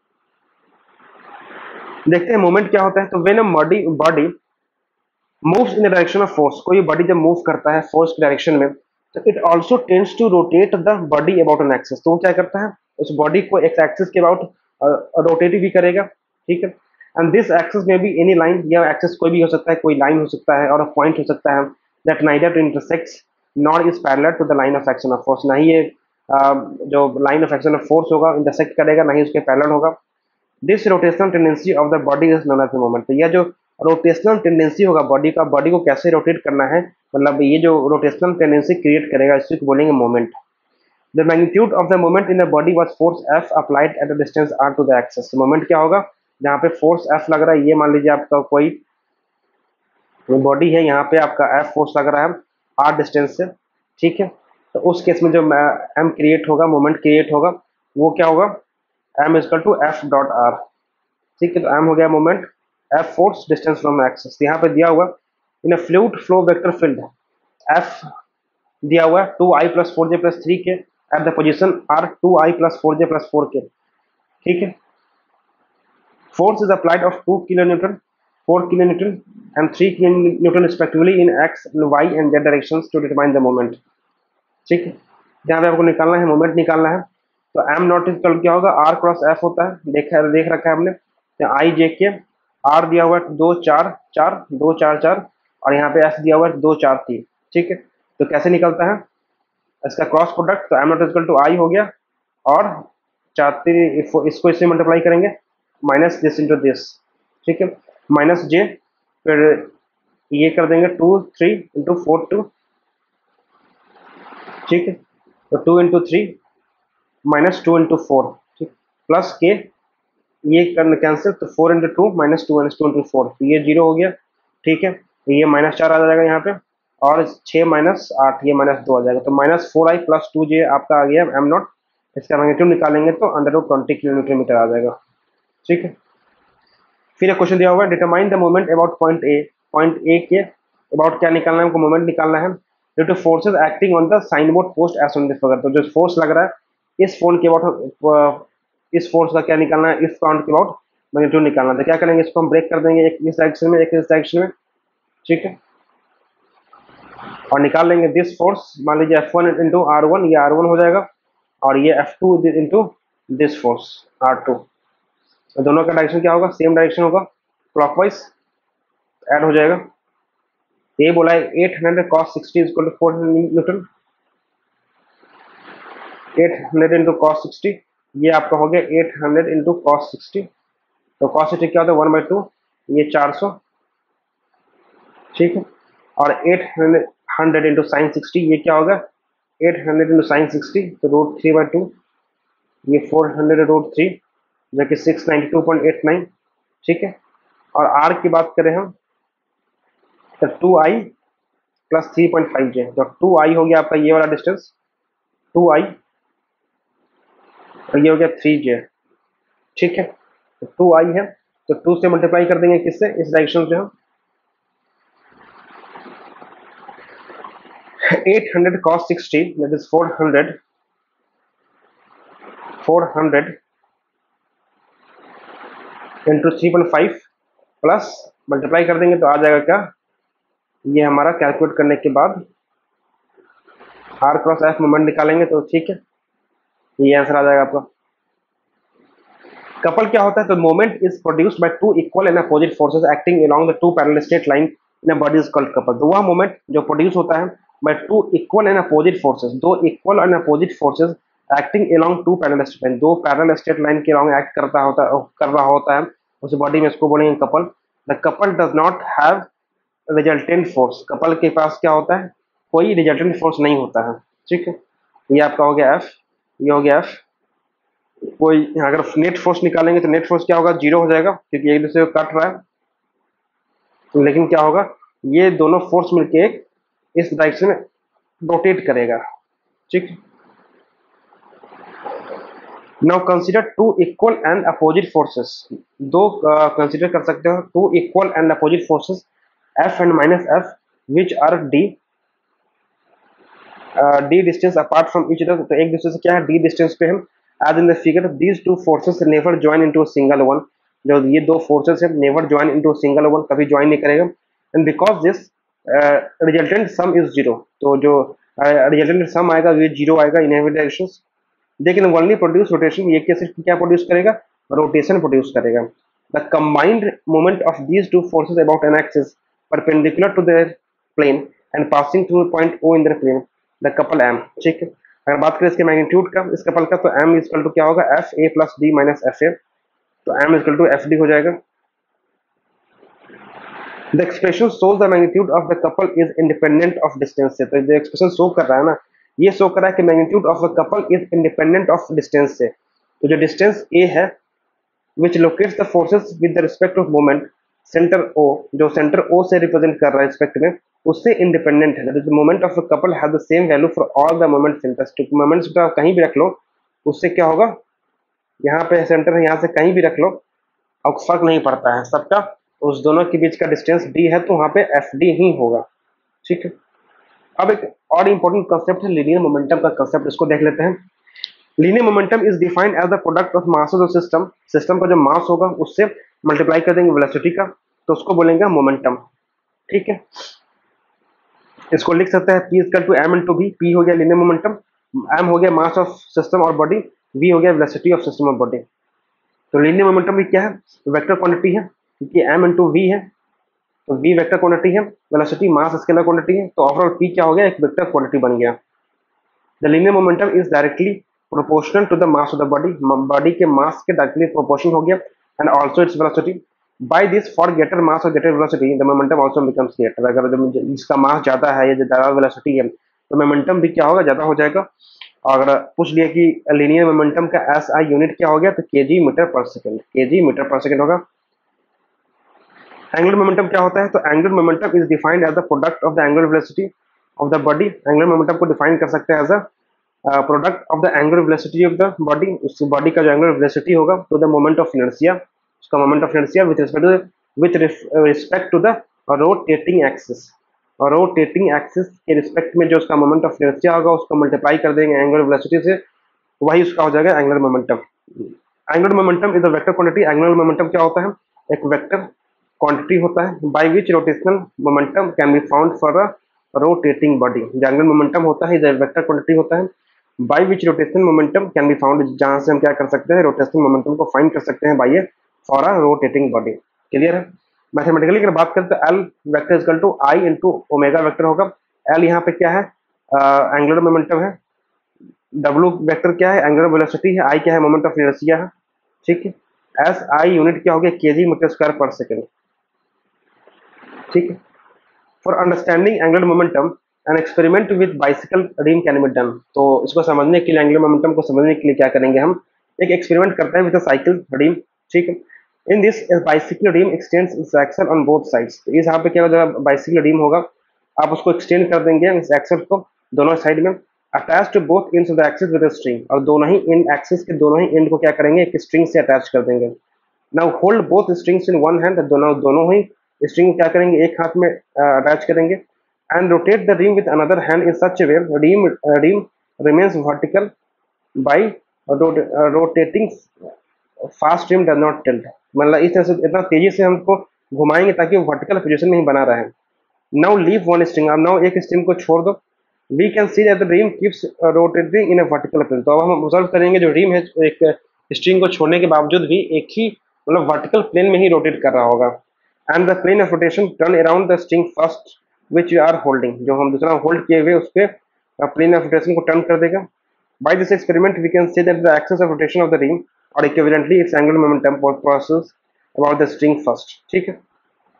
देखते हैं मोमेंट क्या होता है। तो when a body body moves in the direction of force, कोई बॉडी जब मूव करता है फोर्स की डायरेक्शन में, तो it also tends to rotate the body about an axis. तो वो क्या करता है उस बॉडी को एक एक्सिस के अबाउट रोटेट भी करेगा, ठीक है। एंड दिस एक्सिस में भी एनी लाइन, या एक्सिस कोई भी हो सकता है, कोई लाइन हो सकता है और अ पॉइंट हो सकता है that neither intersects not is parallel to the line of action of force. ना ही ये Uh, जो line of action of force होगा इंटरसेक्ट करेगा, ना ही उसके पैरेलल होगा। This rotational tendency of the body is known as the moment. तो यह जो रोटेशनल टेंडेंसी होगा बॉडी का, बॉडी को कैसे रोटेट करना है, मतलब ये जो रोटेशनल टेंडेंसी क्रिएट करेगा इसको बोलेंगे moment. The magnitude of the moment in the body was force F applied at a distance R to the axis. Moment क्या होगा, जहाँ पे फोर्स एफ लग रहा है, ये मान लीजिए आपका कोई बॉडी है, यहाँ पे आपका एफ फोर्स लग रहा है आर डिस्टेंस से, ठीक है। तो उस केस में जो एम क्रिएट होगा, मोमेंट क्रिएट होगा, वो क्या होगा M is equal to F dot R, ठीक है। तो एम हो गया moment, F force distance from axis. यहाँ पे दिया हुआ in a fluid flow vector field F दिया हुआ है two I plus four J plus three K at the position R two I plus four J plus four K, ठीक है। Force is applied of two kilo newton, four kilo newton and three kilo newton respectively in X Y and Z directions to determine the moment, ठीक है। जहाँ पे आपको निकालना है moment निकालना है, तो एम नॉट इक्वल क्या होगा आर क्रॉस एफ होता है, देखा देख रखा है हमने। तो आई जे के आर दिया हुआ है दो चार चार दो चार चार और यहाँ पे एफ दिया हुआ है दो चार तीन, ठीक है। तो कैसे निकलता है इसका क्रॉस प्रोडक्ट, तो M nought equal to I हो गया और चार तीन इसको इससे मल्टीप्लाई करेंगे माइनस दिस इंटू दिस, ठीक है, माइनस जे, फिर ये कर देंगे two three into four two, ठीक है। तो two into three minus two into four, ठीक, प्लस के ये करना कैंसिल, तो four into two minus two minus two into four, तो ये जीरो हो गया, ठीक है। तो ये माइनस चार आ जाएगा यहाँ पे और छः माइनस आठ, ये माइनस दो आ जाएगा। तो minus four I plus two J आपका आ गया एम नॉट। इसका मैग्नीट्यूड निकालेंगे तो under root twenty kilometre metre आ जाएगा, ठीक है। फिर एक क्वेश्चन दिया हुआ है determine the moment about point A. Point A के अबाउट क्या निकालना है हमको, मोमेंट निकालना है। Due to forces acting on the sign board post as on the figure. तो जो फोर्स लग रहा है इस फोन के अबाउट, इस फोर्स का क्या निकालना है, इस पॉइंट के अबाउट मैग्नीट्यूड निकालना है। तो क्या करेंगे, इसको हम ब्रेक कर देंगे, एक इस डायरेक्शन में एक इस डायरेक्शन में, ठीक है, और निकाल लेंगे दिस फोर्स। मान लीजिए F one into R one, ये आर वन हो जाएगा, और ये F two into this force R two. तो दोनों का डायरेक्शन क्या होगा, सेम डायरेक्शन होगा, क्लॉकवाइज ऐड हो जाएगा। ये बोला है eight hundred cos sixty is equal to four hundred newton. Eight hundred into cos sixty, ये आपका हो गया eight hundred into cos sixty. तो कॉस सिक्सटी क्या होता है, वन बाई टू, ये चार सौ, ठीक है। और eight hundred hundred into sine sixty, ये क्या होगा, eight hundred into sine sixty, तो रूट थ्री बाई टू, ये फोर हंड्रेड रूट थ्री, जो कि six ninety two point eight nine, ठीक है। और आर की बात करें हम तो two I plus three point five J, तो टू आई हो गया आपका ये वाला डिस्टेंस, टू आई, और ये हो गया थ्री जे, ठीक है। तो टू आई है, तो टू से मल्टीप्लाई कर देंगे किससे, इस डायरेक्शन से हम eight hundred cos sixty, that is four hundred, four hundred into three point five plus multiply कर देंगे तो आ जाएगा क्या, ये हमारा कैलकुलेट करने के बाद आर क्रॉस एफ मोमेंट निकालेंगे तो ठीक है, ये आंसर आ जाएगा आपका। कपल क्या होता है, तो moment is produced by two equal and opposite forces acting along the two parallel straight line in a body is called couple. तो वह मोमेंट जो प्रोड्यूस होता है by two equal and opposite forces, दो equal and opposite forces acting along two parallel straight line, दो parallel straight line के along act करता होता कर रहा होता है उस बॉडी में, इसको बोलेंगे couple. The couple does not have resultant force, couple के पास क्या होता है, कोई रिजल्टेंट फोर्स नहीं होता है, ठीक है। ये आपका हो गया एफ, ये हो गया एफ। कोई अगर नेट फोर्स निकालेंगे तो नेट फोर्स क्या होगा, जीरो हो जाएगा, क्योंकि एक दूसरे को काट रहा है। लेकिन क्या होगा, ये दोनों फोर्स मिलके एक इस डायरेक्शन में रोटेट करेगा, ठीक। Now consider two equal and opposite forces, दो कंसीडर uh, कर सकते हो two equal and opposite forces F and minus F which are D D distance apart from each other. तो एक दूसरे से क्या है, डी डिस्टेंस पे हम, as in the figure these two forces never join into a single one, जो ये दो forces है never join into a single one, कभी join नहीं करेगा। and because this uh, resultant sum is zero, तो जो uh, resultant sum आएगा ये जीरो आएगा in every directions। लेकिन only produce rotation, ये कैसे क्या produce करेगा, rotation produce करेगा। the combined moment of these two forces about an axis perpendicular to their plane and passing through point O in their plane, the couple M, ठीक है। अगर बात करें इसके मैग्नीट्यूड का, इस कपल का, तो m इक्वल टू क्या होगा, F A plus D minus F A, तो m equal to F D हो जाएगा। The expression shows the magnitude of the couple is independent of distance से। तो जो एक्सप्रेशन शो कर रहा है ना, ये शो कर रहा है कि magnitude of the couple is independent of distance से। तो जो डिस्टेंस ए है which locates the forces with the respect of moment centre O, जो सेंटर ओ से रिप्रेजेंट कर रहा है रिस्पेक्ट में, उससे इंडिपेंडेंट है। That is the moment of the couple have the same value for all the moment centres. तो moment centre आप कहीं भी रख लो, उससे क्या होगा, यहाँ पे सेंटर है, यहाँ से कहीं भी रख लो, अब फर्क नहीं पड़ता है सबका, उस दोनों के बीच का डिस्टेंस डी है, तो वहाँ पे एफ डी ही होगा, ठीक है। अब एक और इंपॉर्टेंट कंसेप्ट है लीनियर मोमेंटम का कंसेप्ट, इसको देख लेते हैं। Linear momentum is defined as the product of masses of system, system का जो मास होगा उससे मल्टीप्लाई कर देंगे वेलोसिटी का, तो उसको बोलेंगे मोमेंटम, ठीक है। इसको लिख सकते हैं P equal to M into V, P हो गया लीनियर मोमेंटम, एम हो गया मास ऑफ सिस्टम और बॉडी, वी हो गया वेलोसिटी ऑफ सिस्टम और बॉडी। तो लीनियर मोमेंटम भी क्या है, वेक्टर क्वांटिटी है, क्योंकि एम इंटू वी है, तो वी वेक्टर क्वांटिटी है, वेलोसिटी मास स्केलर क्वांटिटी है, तो ओवरऑल पी क्या हो गया, एक वेक्टर क्वांटिटी बन गया। The linear momentum is directly proportional to the mass of the body, body के मास के डायरेक्टली प्रोपोर्शनल हो गया, and also its velocity. By this for greater mass और greater velocity the momentum also becomes greater. अगर जो इसका मास ज्यादा है या ज्यादा वेलोसिटी है तो मोमेंटम भी क्या होगा, ज्यादा हो जाएगा। और अगर पूछ लिया कि लीनियर मोमेंटम का एस आई यूनिट क्या हो गया, तो kg metre per second, kg metre per second होगा। एंगुलर मोमेंटम क्या होता है, तो angular momentum is defined as the product of the angular velocity of the body. Angular momentum को डिफाइन कर सकते हैं as a product of the angular velocity of the body, उस बॉडी का जो एंगुलर वेलोसिटी होगा तो द मोमेंट ऑफ इनर्शिया, उसका moment of inertia with respect to with respect to the rotating axis. Rotating axis के respect में जो उसका मोमेंट ऑफ इनर्शिया होगा उसको मल्टीप्लाई कर देंगे एंगुलर वेलोसिटी से, वही उसका हो जाएगा angular momentum. Angular momentum is a vector quantity. Angular momentum क्या होता है? एक वेक्टर क्वांटिटी होता है by which rotational momentum can be found for a rotating body. जो एंगुलर मोमेंटम होता है इज वेक्टर क्वांटिटी होता है by which rotational momentum can be found, जहां से हम क्या कर सकते हैं, रोटेशनल मोमेंटम को फाइंड कर सकते हैं by for a rotating body. Clear है? मैथमेटिकली अगर बात करें तो L vector equal to I into omega vector होगा। एल यहाँ पे क्या है? एंगुलर मोमेंटम है। डब्ल्यू वेक्टर क्या है? एंगुलर वेलोसिटी है। आई क्या है? मोमेंट ऑफ इनर्शिया है। ठीक है। एस आई यूनिट क्या हो गया? Kg metre square per second. ठीक है। For understanding angular momentum an experiment with bicycle rim can be done. तो इसको समझने के लिए, एंगुलर मोमेंटम को समझने के लिए क्या करेंगे हम? एक एक्सपेरिमेंट करते हैं विद अ साइकिल रिम। ठीक है। In this bicycle rim extends its axle on both sides. इस यहाँ पे क्या होगा? बाइसिकल रिम होगा, आप उसको एक्सटेंड कर देंगे इस एक्सल को दोनों साइड में, attach to both ends of the axis with a string, और दोनों ही एंड एक्सिस के दोनों ही एंड को क्या करेंगे? एक स्ट्रिंग से अटैच कर देंगे। Now hold both strings in one hand. दोनों दोनों ही स्ट्रिंग को क्या करेंगे? एक हाथ में अटैच करेंगे and rotate the rim with another hand in such a way rim rim remains vertical by rotating fast rim does not tilt. मतलब इस तरह से इतना तेजी से हमको घुमाएंगे ताकि वो वर्टिकल पोजीशन में ही बना रहे। Now leave one string. अब नाउ एक स्ट्रिंग को छोड़ दो। We can see that the rim keeps rotating in a vertical plane. तो अब हम ऑब्जर्व करेंगे जो रिम है एक स्ट्रिंग को छोड़ने के बावजूद भी एक ही मतलब वर्टिकल प्लेन में ही रोटेट कर रहा होगा। And the plane of rotation turn around the string first which you are holding. जो हम दूसरा होल्ड किए हुए उस पर प्लेन ऑफ रोटेशन को टर्न कर देगा। By this experiment we can say that the axis of rotation of the rim और equivalently its angular momentum process about the string first. ठीक है।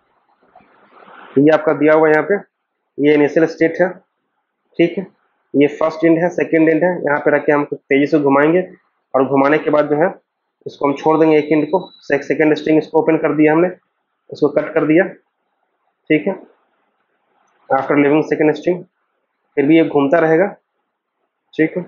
ये आपका दिया हुआ है यहाँ पे, ये इनिशियल स्टेट है। ठीक है। ये फर्स्ट एंड है, सेकंड एंड है। यहाँ पे रख के हम तेजी से घुमाएंगे और घुमाने के बाद जो है इसको हम छोड़ देंगे एक एंड को। सेकंड स्ट्रिंग इसको ओपन कर दिया हमने, इसको कट कर दिया। ठीक है। आफ्टर लिविंग सेकंड स्ट्रिंग फिर भी ये घूमता रहेगा। ठीक है।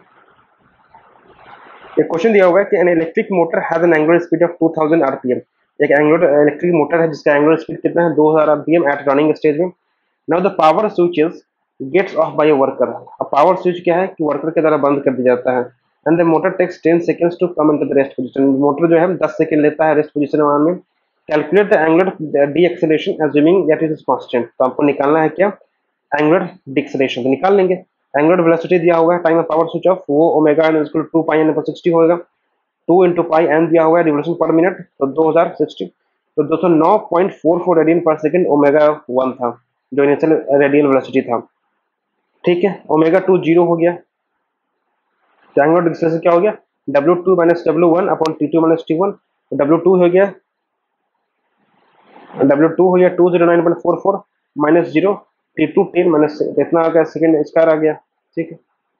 एक क्वेश्चन दिया हुआ है कि an electric motor has an angular speed of two thousand RPM. एक एंगुलर इलेक्ट्रिक मोटर है जिसका एंगुलर स्पीड कितना है? दो हज़ार आरपीएम एट रनिंग स्टेज में। Now the power switch is gets off by a worker. अब पावर स्विच क्या है कि वर्कर के द्वारा बंद कर दिया जाता है। And the motor takes ten seconds to come into the rest position. Motor जो है दस सेकंड लेता है रेस्ट पोजीशन में। Calculate the angular deceleration assuming that it is constant. तो आपको निकालना है क्या? Angular deceleration. तो निकाल लेंगे। एंगुलर वेलोसिटी दिया हुआ है, time of power switch off, वो omega N equal to pi N per sixty होगा। टू इंटू पाई एन दिया हुआ है रिवोल्यूशन पर मिनट, तो दो हज़ार सिक्सटी, तो दो सौ नौ point four four radian per second omega one था जो इनिशियल रेडियल वेलोसिटी था। ठीक है। ओमेगा टू जीरो हो गया। तो एंगुलर डिस्टेंस क्या हो गया? W two minus W one upon T two minus T one. W two हो गया डब्ल्यू टू हो गया two zero nine point four four minus zero, T two ten minus इतना आ गया, सेकेंड स्क्वायर आ गया। ठीक है।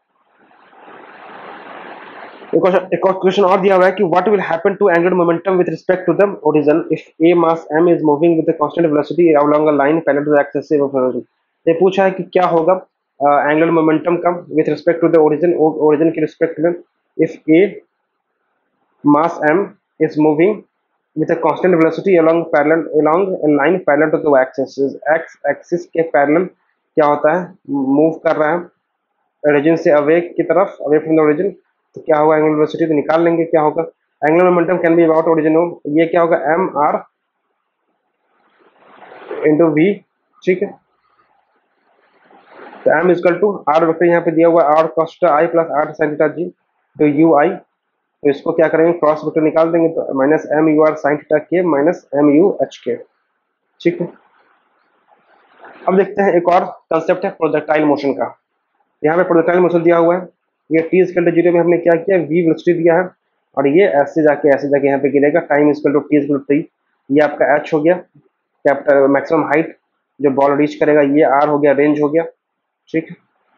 एक और क्वेश्चन और दिया हुआ है कि what will happen to angular momentum with respect to the origin if a mass m is moving with a constant velocity along a line parallel to the axis of origin. ये पूछा है कि क्या होगा एंगुलर मोमेंटम का with respect to the origin, origin के respect में, if a mass m is moving with a constant velocity along parallel along a line parallel to the axis। x axis के पैरेलल क्या होता है? Move कर रहा है ओरिजिन से अवे की तरफ, अवे फ्रॉम द ओरिजिन। तो क्या होगा? एंगुलर वेलोसिटी तो निकाल लेंगे क्या होगा। Angular momentum can be about origin, ये क्या होगा? M R into V. ठीक है। तो M is equal to R vector यहाँ पे दिया हुआ R cos I plus R sine theta G तो यू आई। तो इसको क्या करेंगे? क्रॉस वेक्टर निकाल देंगे, तो minus M U R sine theta K minus M U H K. ठीक है। अब देखते हैं एक और कंसेप्ट है प्रोजेक्टाइल मोशन का। यहाँ पे प्रोजेक्टाइल मोशन दिया हुआ है, ये टी इक्वल टू जीरो में हमने क्या किया? वी वेलोसिटी दिया है और ये ऐसे जाके ऐसे जाके यहाँ पे गिरेगा। Time equal to T equal to three, ये आपका एच हो गया कैपिटल मैक्सिमम हाइट जो बॉल रीच करेगा, ये आर हो गया रेंज हो गया। ठीक है।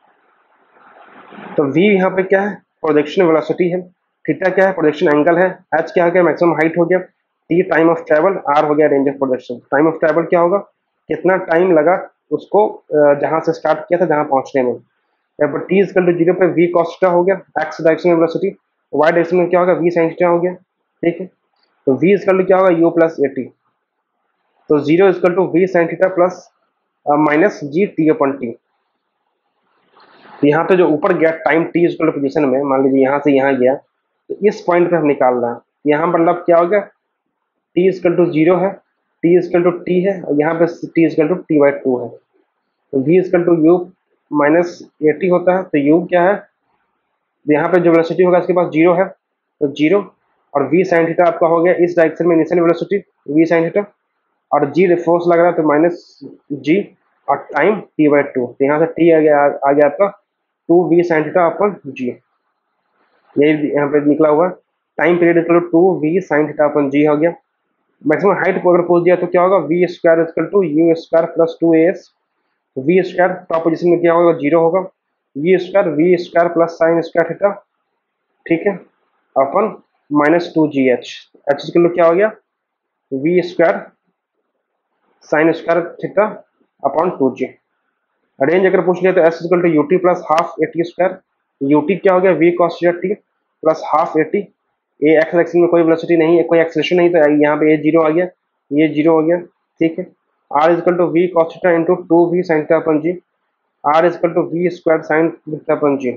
तो वी यहाँ पे क्या है? प्रोजेक्शन वेलोसिटी है। थीटा क्या है? प्रोजेक्शन एंगल है। एच क्या हो गया? मैक्सिमम हाइट हो गया। T time of travel, R हो गया range of projection. Time of travel क्या होगा? कितना टाइम लगा उसको जहां से स्टार्ट किया था जहां पहुंचने में। यहाँ पर टी इक्वल टू जीरो पे वी कॉस थीटा हो गया, एक्स डायरेक्शन में वेलोसिटी, वाई डायरेक्शन में क्या होगा? वी साइन थीटा हो गया। ठीक है। तो वी इक्वल टू क्या होगा? U plus A T. तो zero equal to V sine theta plus minus G T upon T. यहाँ पे जो ऊपर गया time T equal to position में, मान लीजिए यहाँ से यहाँ गया, तो इस पॉइंट पे हम निकाल रहे हैं। यहाँ मतलब क्या हो गया, टी इक्वल टू जीरो है, टी इक्वल टू टी है, और यहाँ पे T equal to T by two है। तो V equal to U minus A T होता है। तो यू क्या है, यहाँ पे जो वेलोसिटी होगा इसके पास जीरो है, तो जीरो, और वी साइन थीटा आपका हो गया इस डायरेक्शन में initial velocity V sine theta, और जी फोर्स लग रहा है तो माइनस जी, और टाइम टी बाई टू। तो यहाँ से टी आ गया आ गया आपका two V sine theta upon G, यही यहाँ पे निकला हुआ। Time period equal to two V sine theta upon G हो गया। मैक्सिमम हाइट को अगर पूछ दिया तो क्या होगा, V square equal to U square plus two A S. V square top position में क्या होगा, जीरो होगा, V square V square plus sine square theta, ठीक है, upon minus two G H. H equal to क्या हो गया, V square sine square theta upon two G. Range अगर पूछ लिया तो S equal to U T plus half A T square. U T क्या हो गया, V cos T plus half A T. A X axis में कोई velocity नहीं है, कोई एक्सेलरेशन नहीं, तो यहाँ पे ए जीरो आ गया, ये जीरो हो गया, ठीक है। R equal to V cos theta into two V sine theta upon G. R equal to V square sine theta upon G.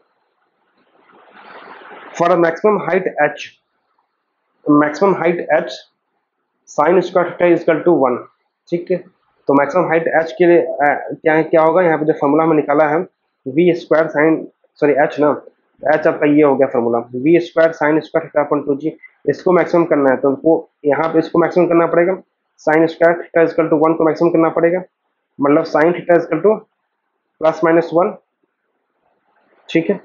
For maximum height H, maximum height H sine square theta equal to one, ठीक है। तो maximum height H के लिए आ, क्या है, क्या होगा, यहाँ पे जो फॉर्मूला हमें निकाला है V square sine, sorry H ना, एच आपका ये हो गया formula, V square sine square theta upon two G. इसको मैक्सिमम करना है तो वो यहाँ पे इसको मैक्सिमम करना पड़ेगा, sine square theta equal to one को मैक्सिमम करना पड़ेगा, मतलब sine theta equal to plus minus one, ठीक है,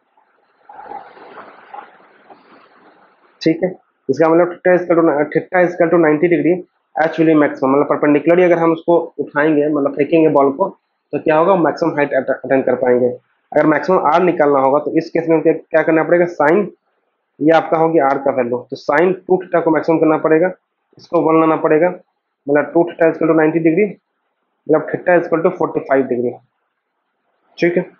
ठीक है। इसका मतलब theta equal to theta equal to ninety degree, H will maximum, मतलब परपेंडिकुलरली अगर हम उसको उठाएंगे, मतलब फेंकेंगे बॉल को, तो क्या होगा, मैक्सिमम हाइट अटेंड कर पाएंगे। अगर मैक्सिमम आर निकालना होगा तो इस केस में क्या करना पड़ेगा, साइन, ये आपका होगी आर का वैल्यू, तो साइन टू थीटा को मैक्सिमम करना पड़ेगा, इसको वन लाना पड़ेगा, मतलब two theta equal to ninety degree, मतलब theta equal to forty five degree, ठीक है।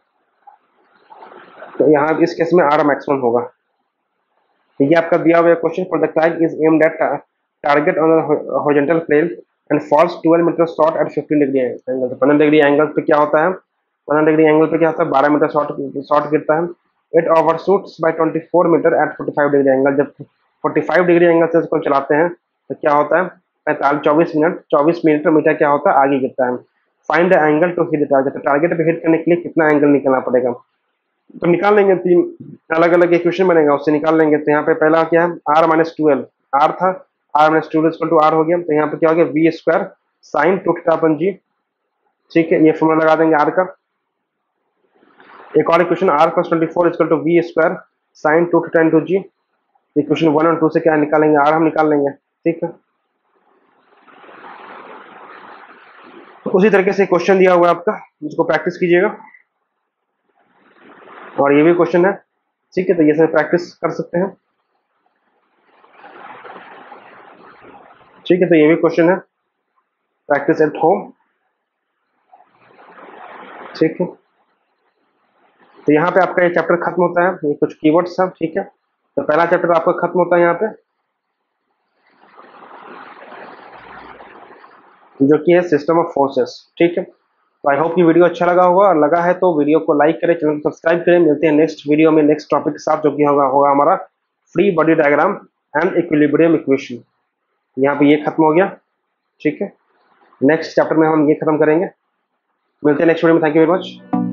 तो यहाँ इस केस में आर मैक्सिमम होगा। तो ये आपका दिया हुआ question, for the climb is aimed at target on horizontal plane and falls twelve metre short at fifteen degree angle. तो पंद्रह डिग्री एंगल पे क्या होता है, पंद्रह डिग्री एंगल पे क्या होता है, बारह मीटर शॉर्ट शॉर्ट गिरता है। It overshoots by twenty four metre at forty five degree angle. जब फोर्टी फाइव डिग्री एंगल से इसको चलाते हैं तो क्या होता है, पैंतालीस चौबीस मिनट चौबीस मिनट मीटर क्या होता है, आगे गिरता है। Find the angle to hit the target. तो टारगेट पे हिट करने के लिए कितना एंगल निकालना पड़ेगा, तो निकाल लेंगे, तीन अलग अलग इक्वेशन बनेगा, उससे निकाल लेंगे। तो यहाँ पे पहला क्या है, आर माइनस ट्वेल्व, आर था, R minus twelve equal to R हो गया। तो यहाँ पे क्या हो गया, V square sine two theta upon G, ठीक है, ये फॉर्मूला लगा देंगे आर का। एक और equation, R plus twenty four equal to V square sine two theta into g. Equation one और टू से क्या निकालेंगे, आर हम निकाल लेंगे, ठीक है। तो उसी तरीके से क्वेश्चन दिया हुआ है आपका, जिसको प्रैक्टिस कीजिएगा, और ये भी क्वेश्चन है, ठीक है। तो ये सब प्रैक्टिस कर सकते हैं, ठीक है। तो ये भी क्वेश्चन है, प्रैक्टिस एट होम, ठीक है। तो यहाँ पे आपका ये चैप्टर खत्म होता है, ये कुछ कीवर्ड्स हैं, ठीक है। तो पहला चैप्टर आपका खत्म होता है यहाँ पे, जो कि है सिस्टम ऑफ फोर्सेस, ठीक है। तो आई होप ये वीडियो अच्छा लगा होगा, और लगा है तो वीडियो को लाइक करें, चैनल को सब्सक्राइब करें। मिलते हैं नेक्स्ट वीडियो में नेक्स्ट टॉपिक के साथ, जो कि होगा होगा हमारा free body diagram and equilibrium equation. यहाँ पे ये खत्म हो गया, ठीक है। नेक्स्ट चैप्टर में हम ये खत्म करेंगे। मिलते हैं नेक्स्ट वीडियो में, थैंक यू वेरी मच।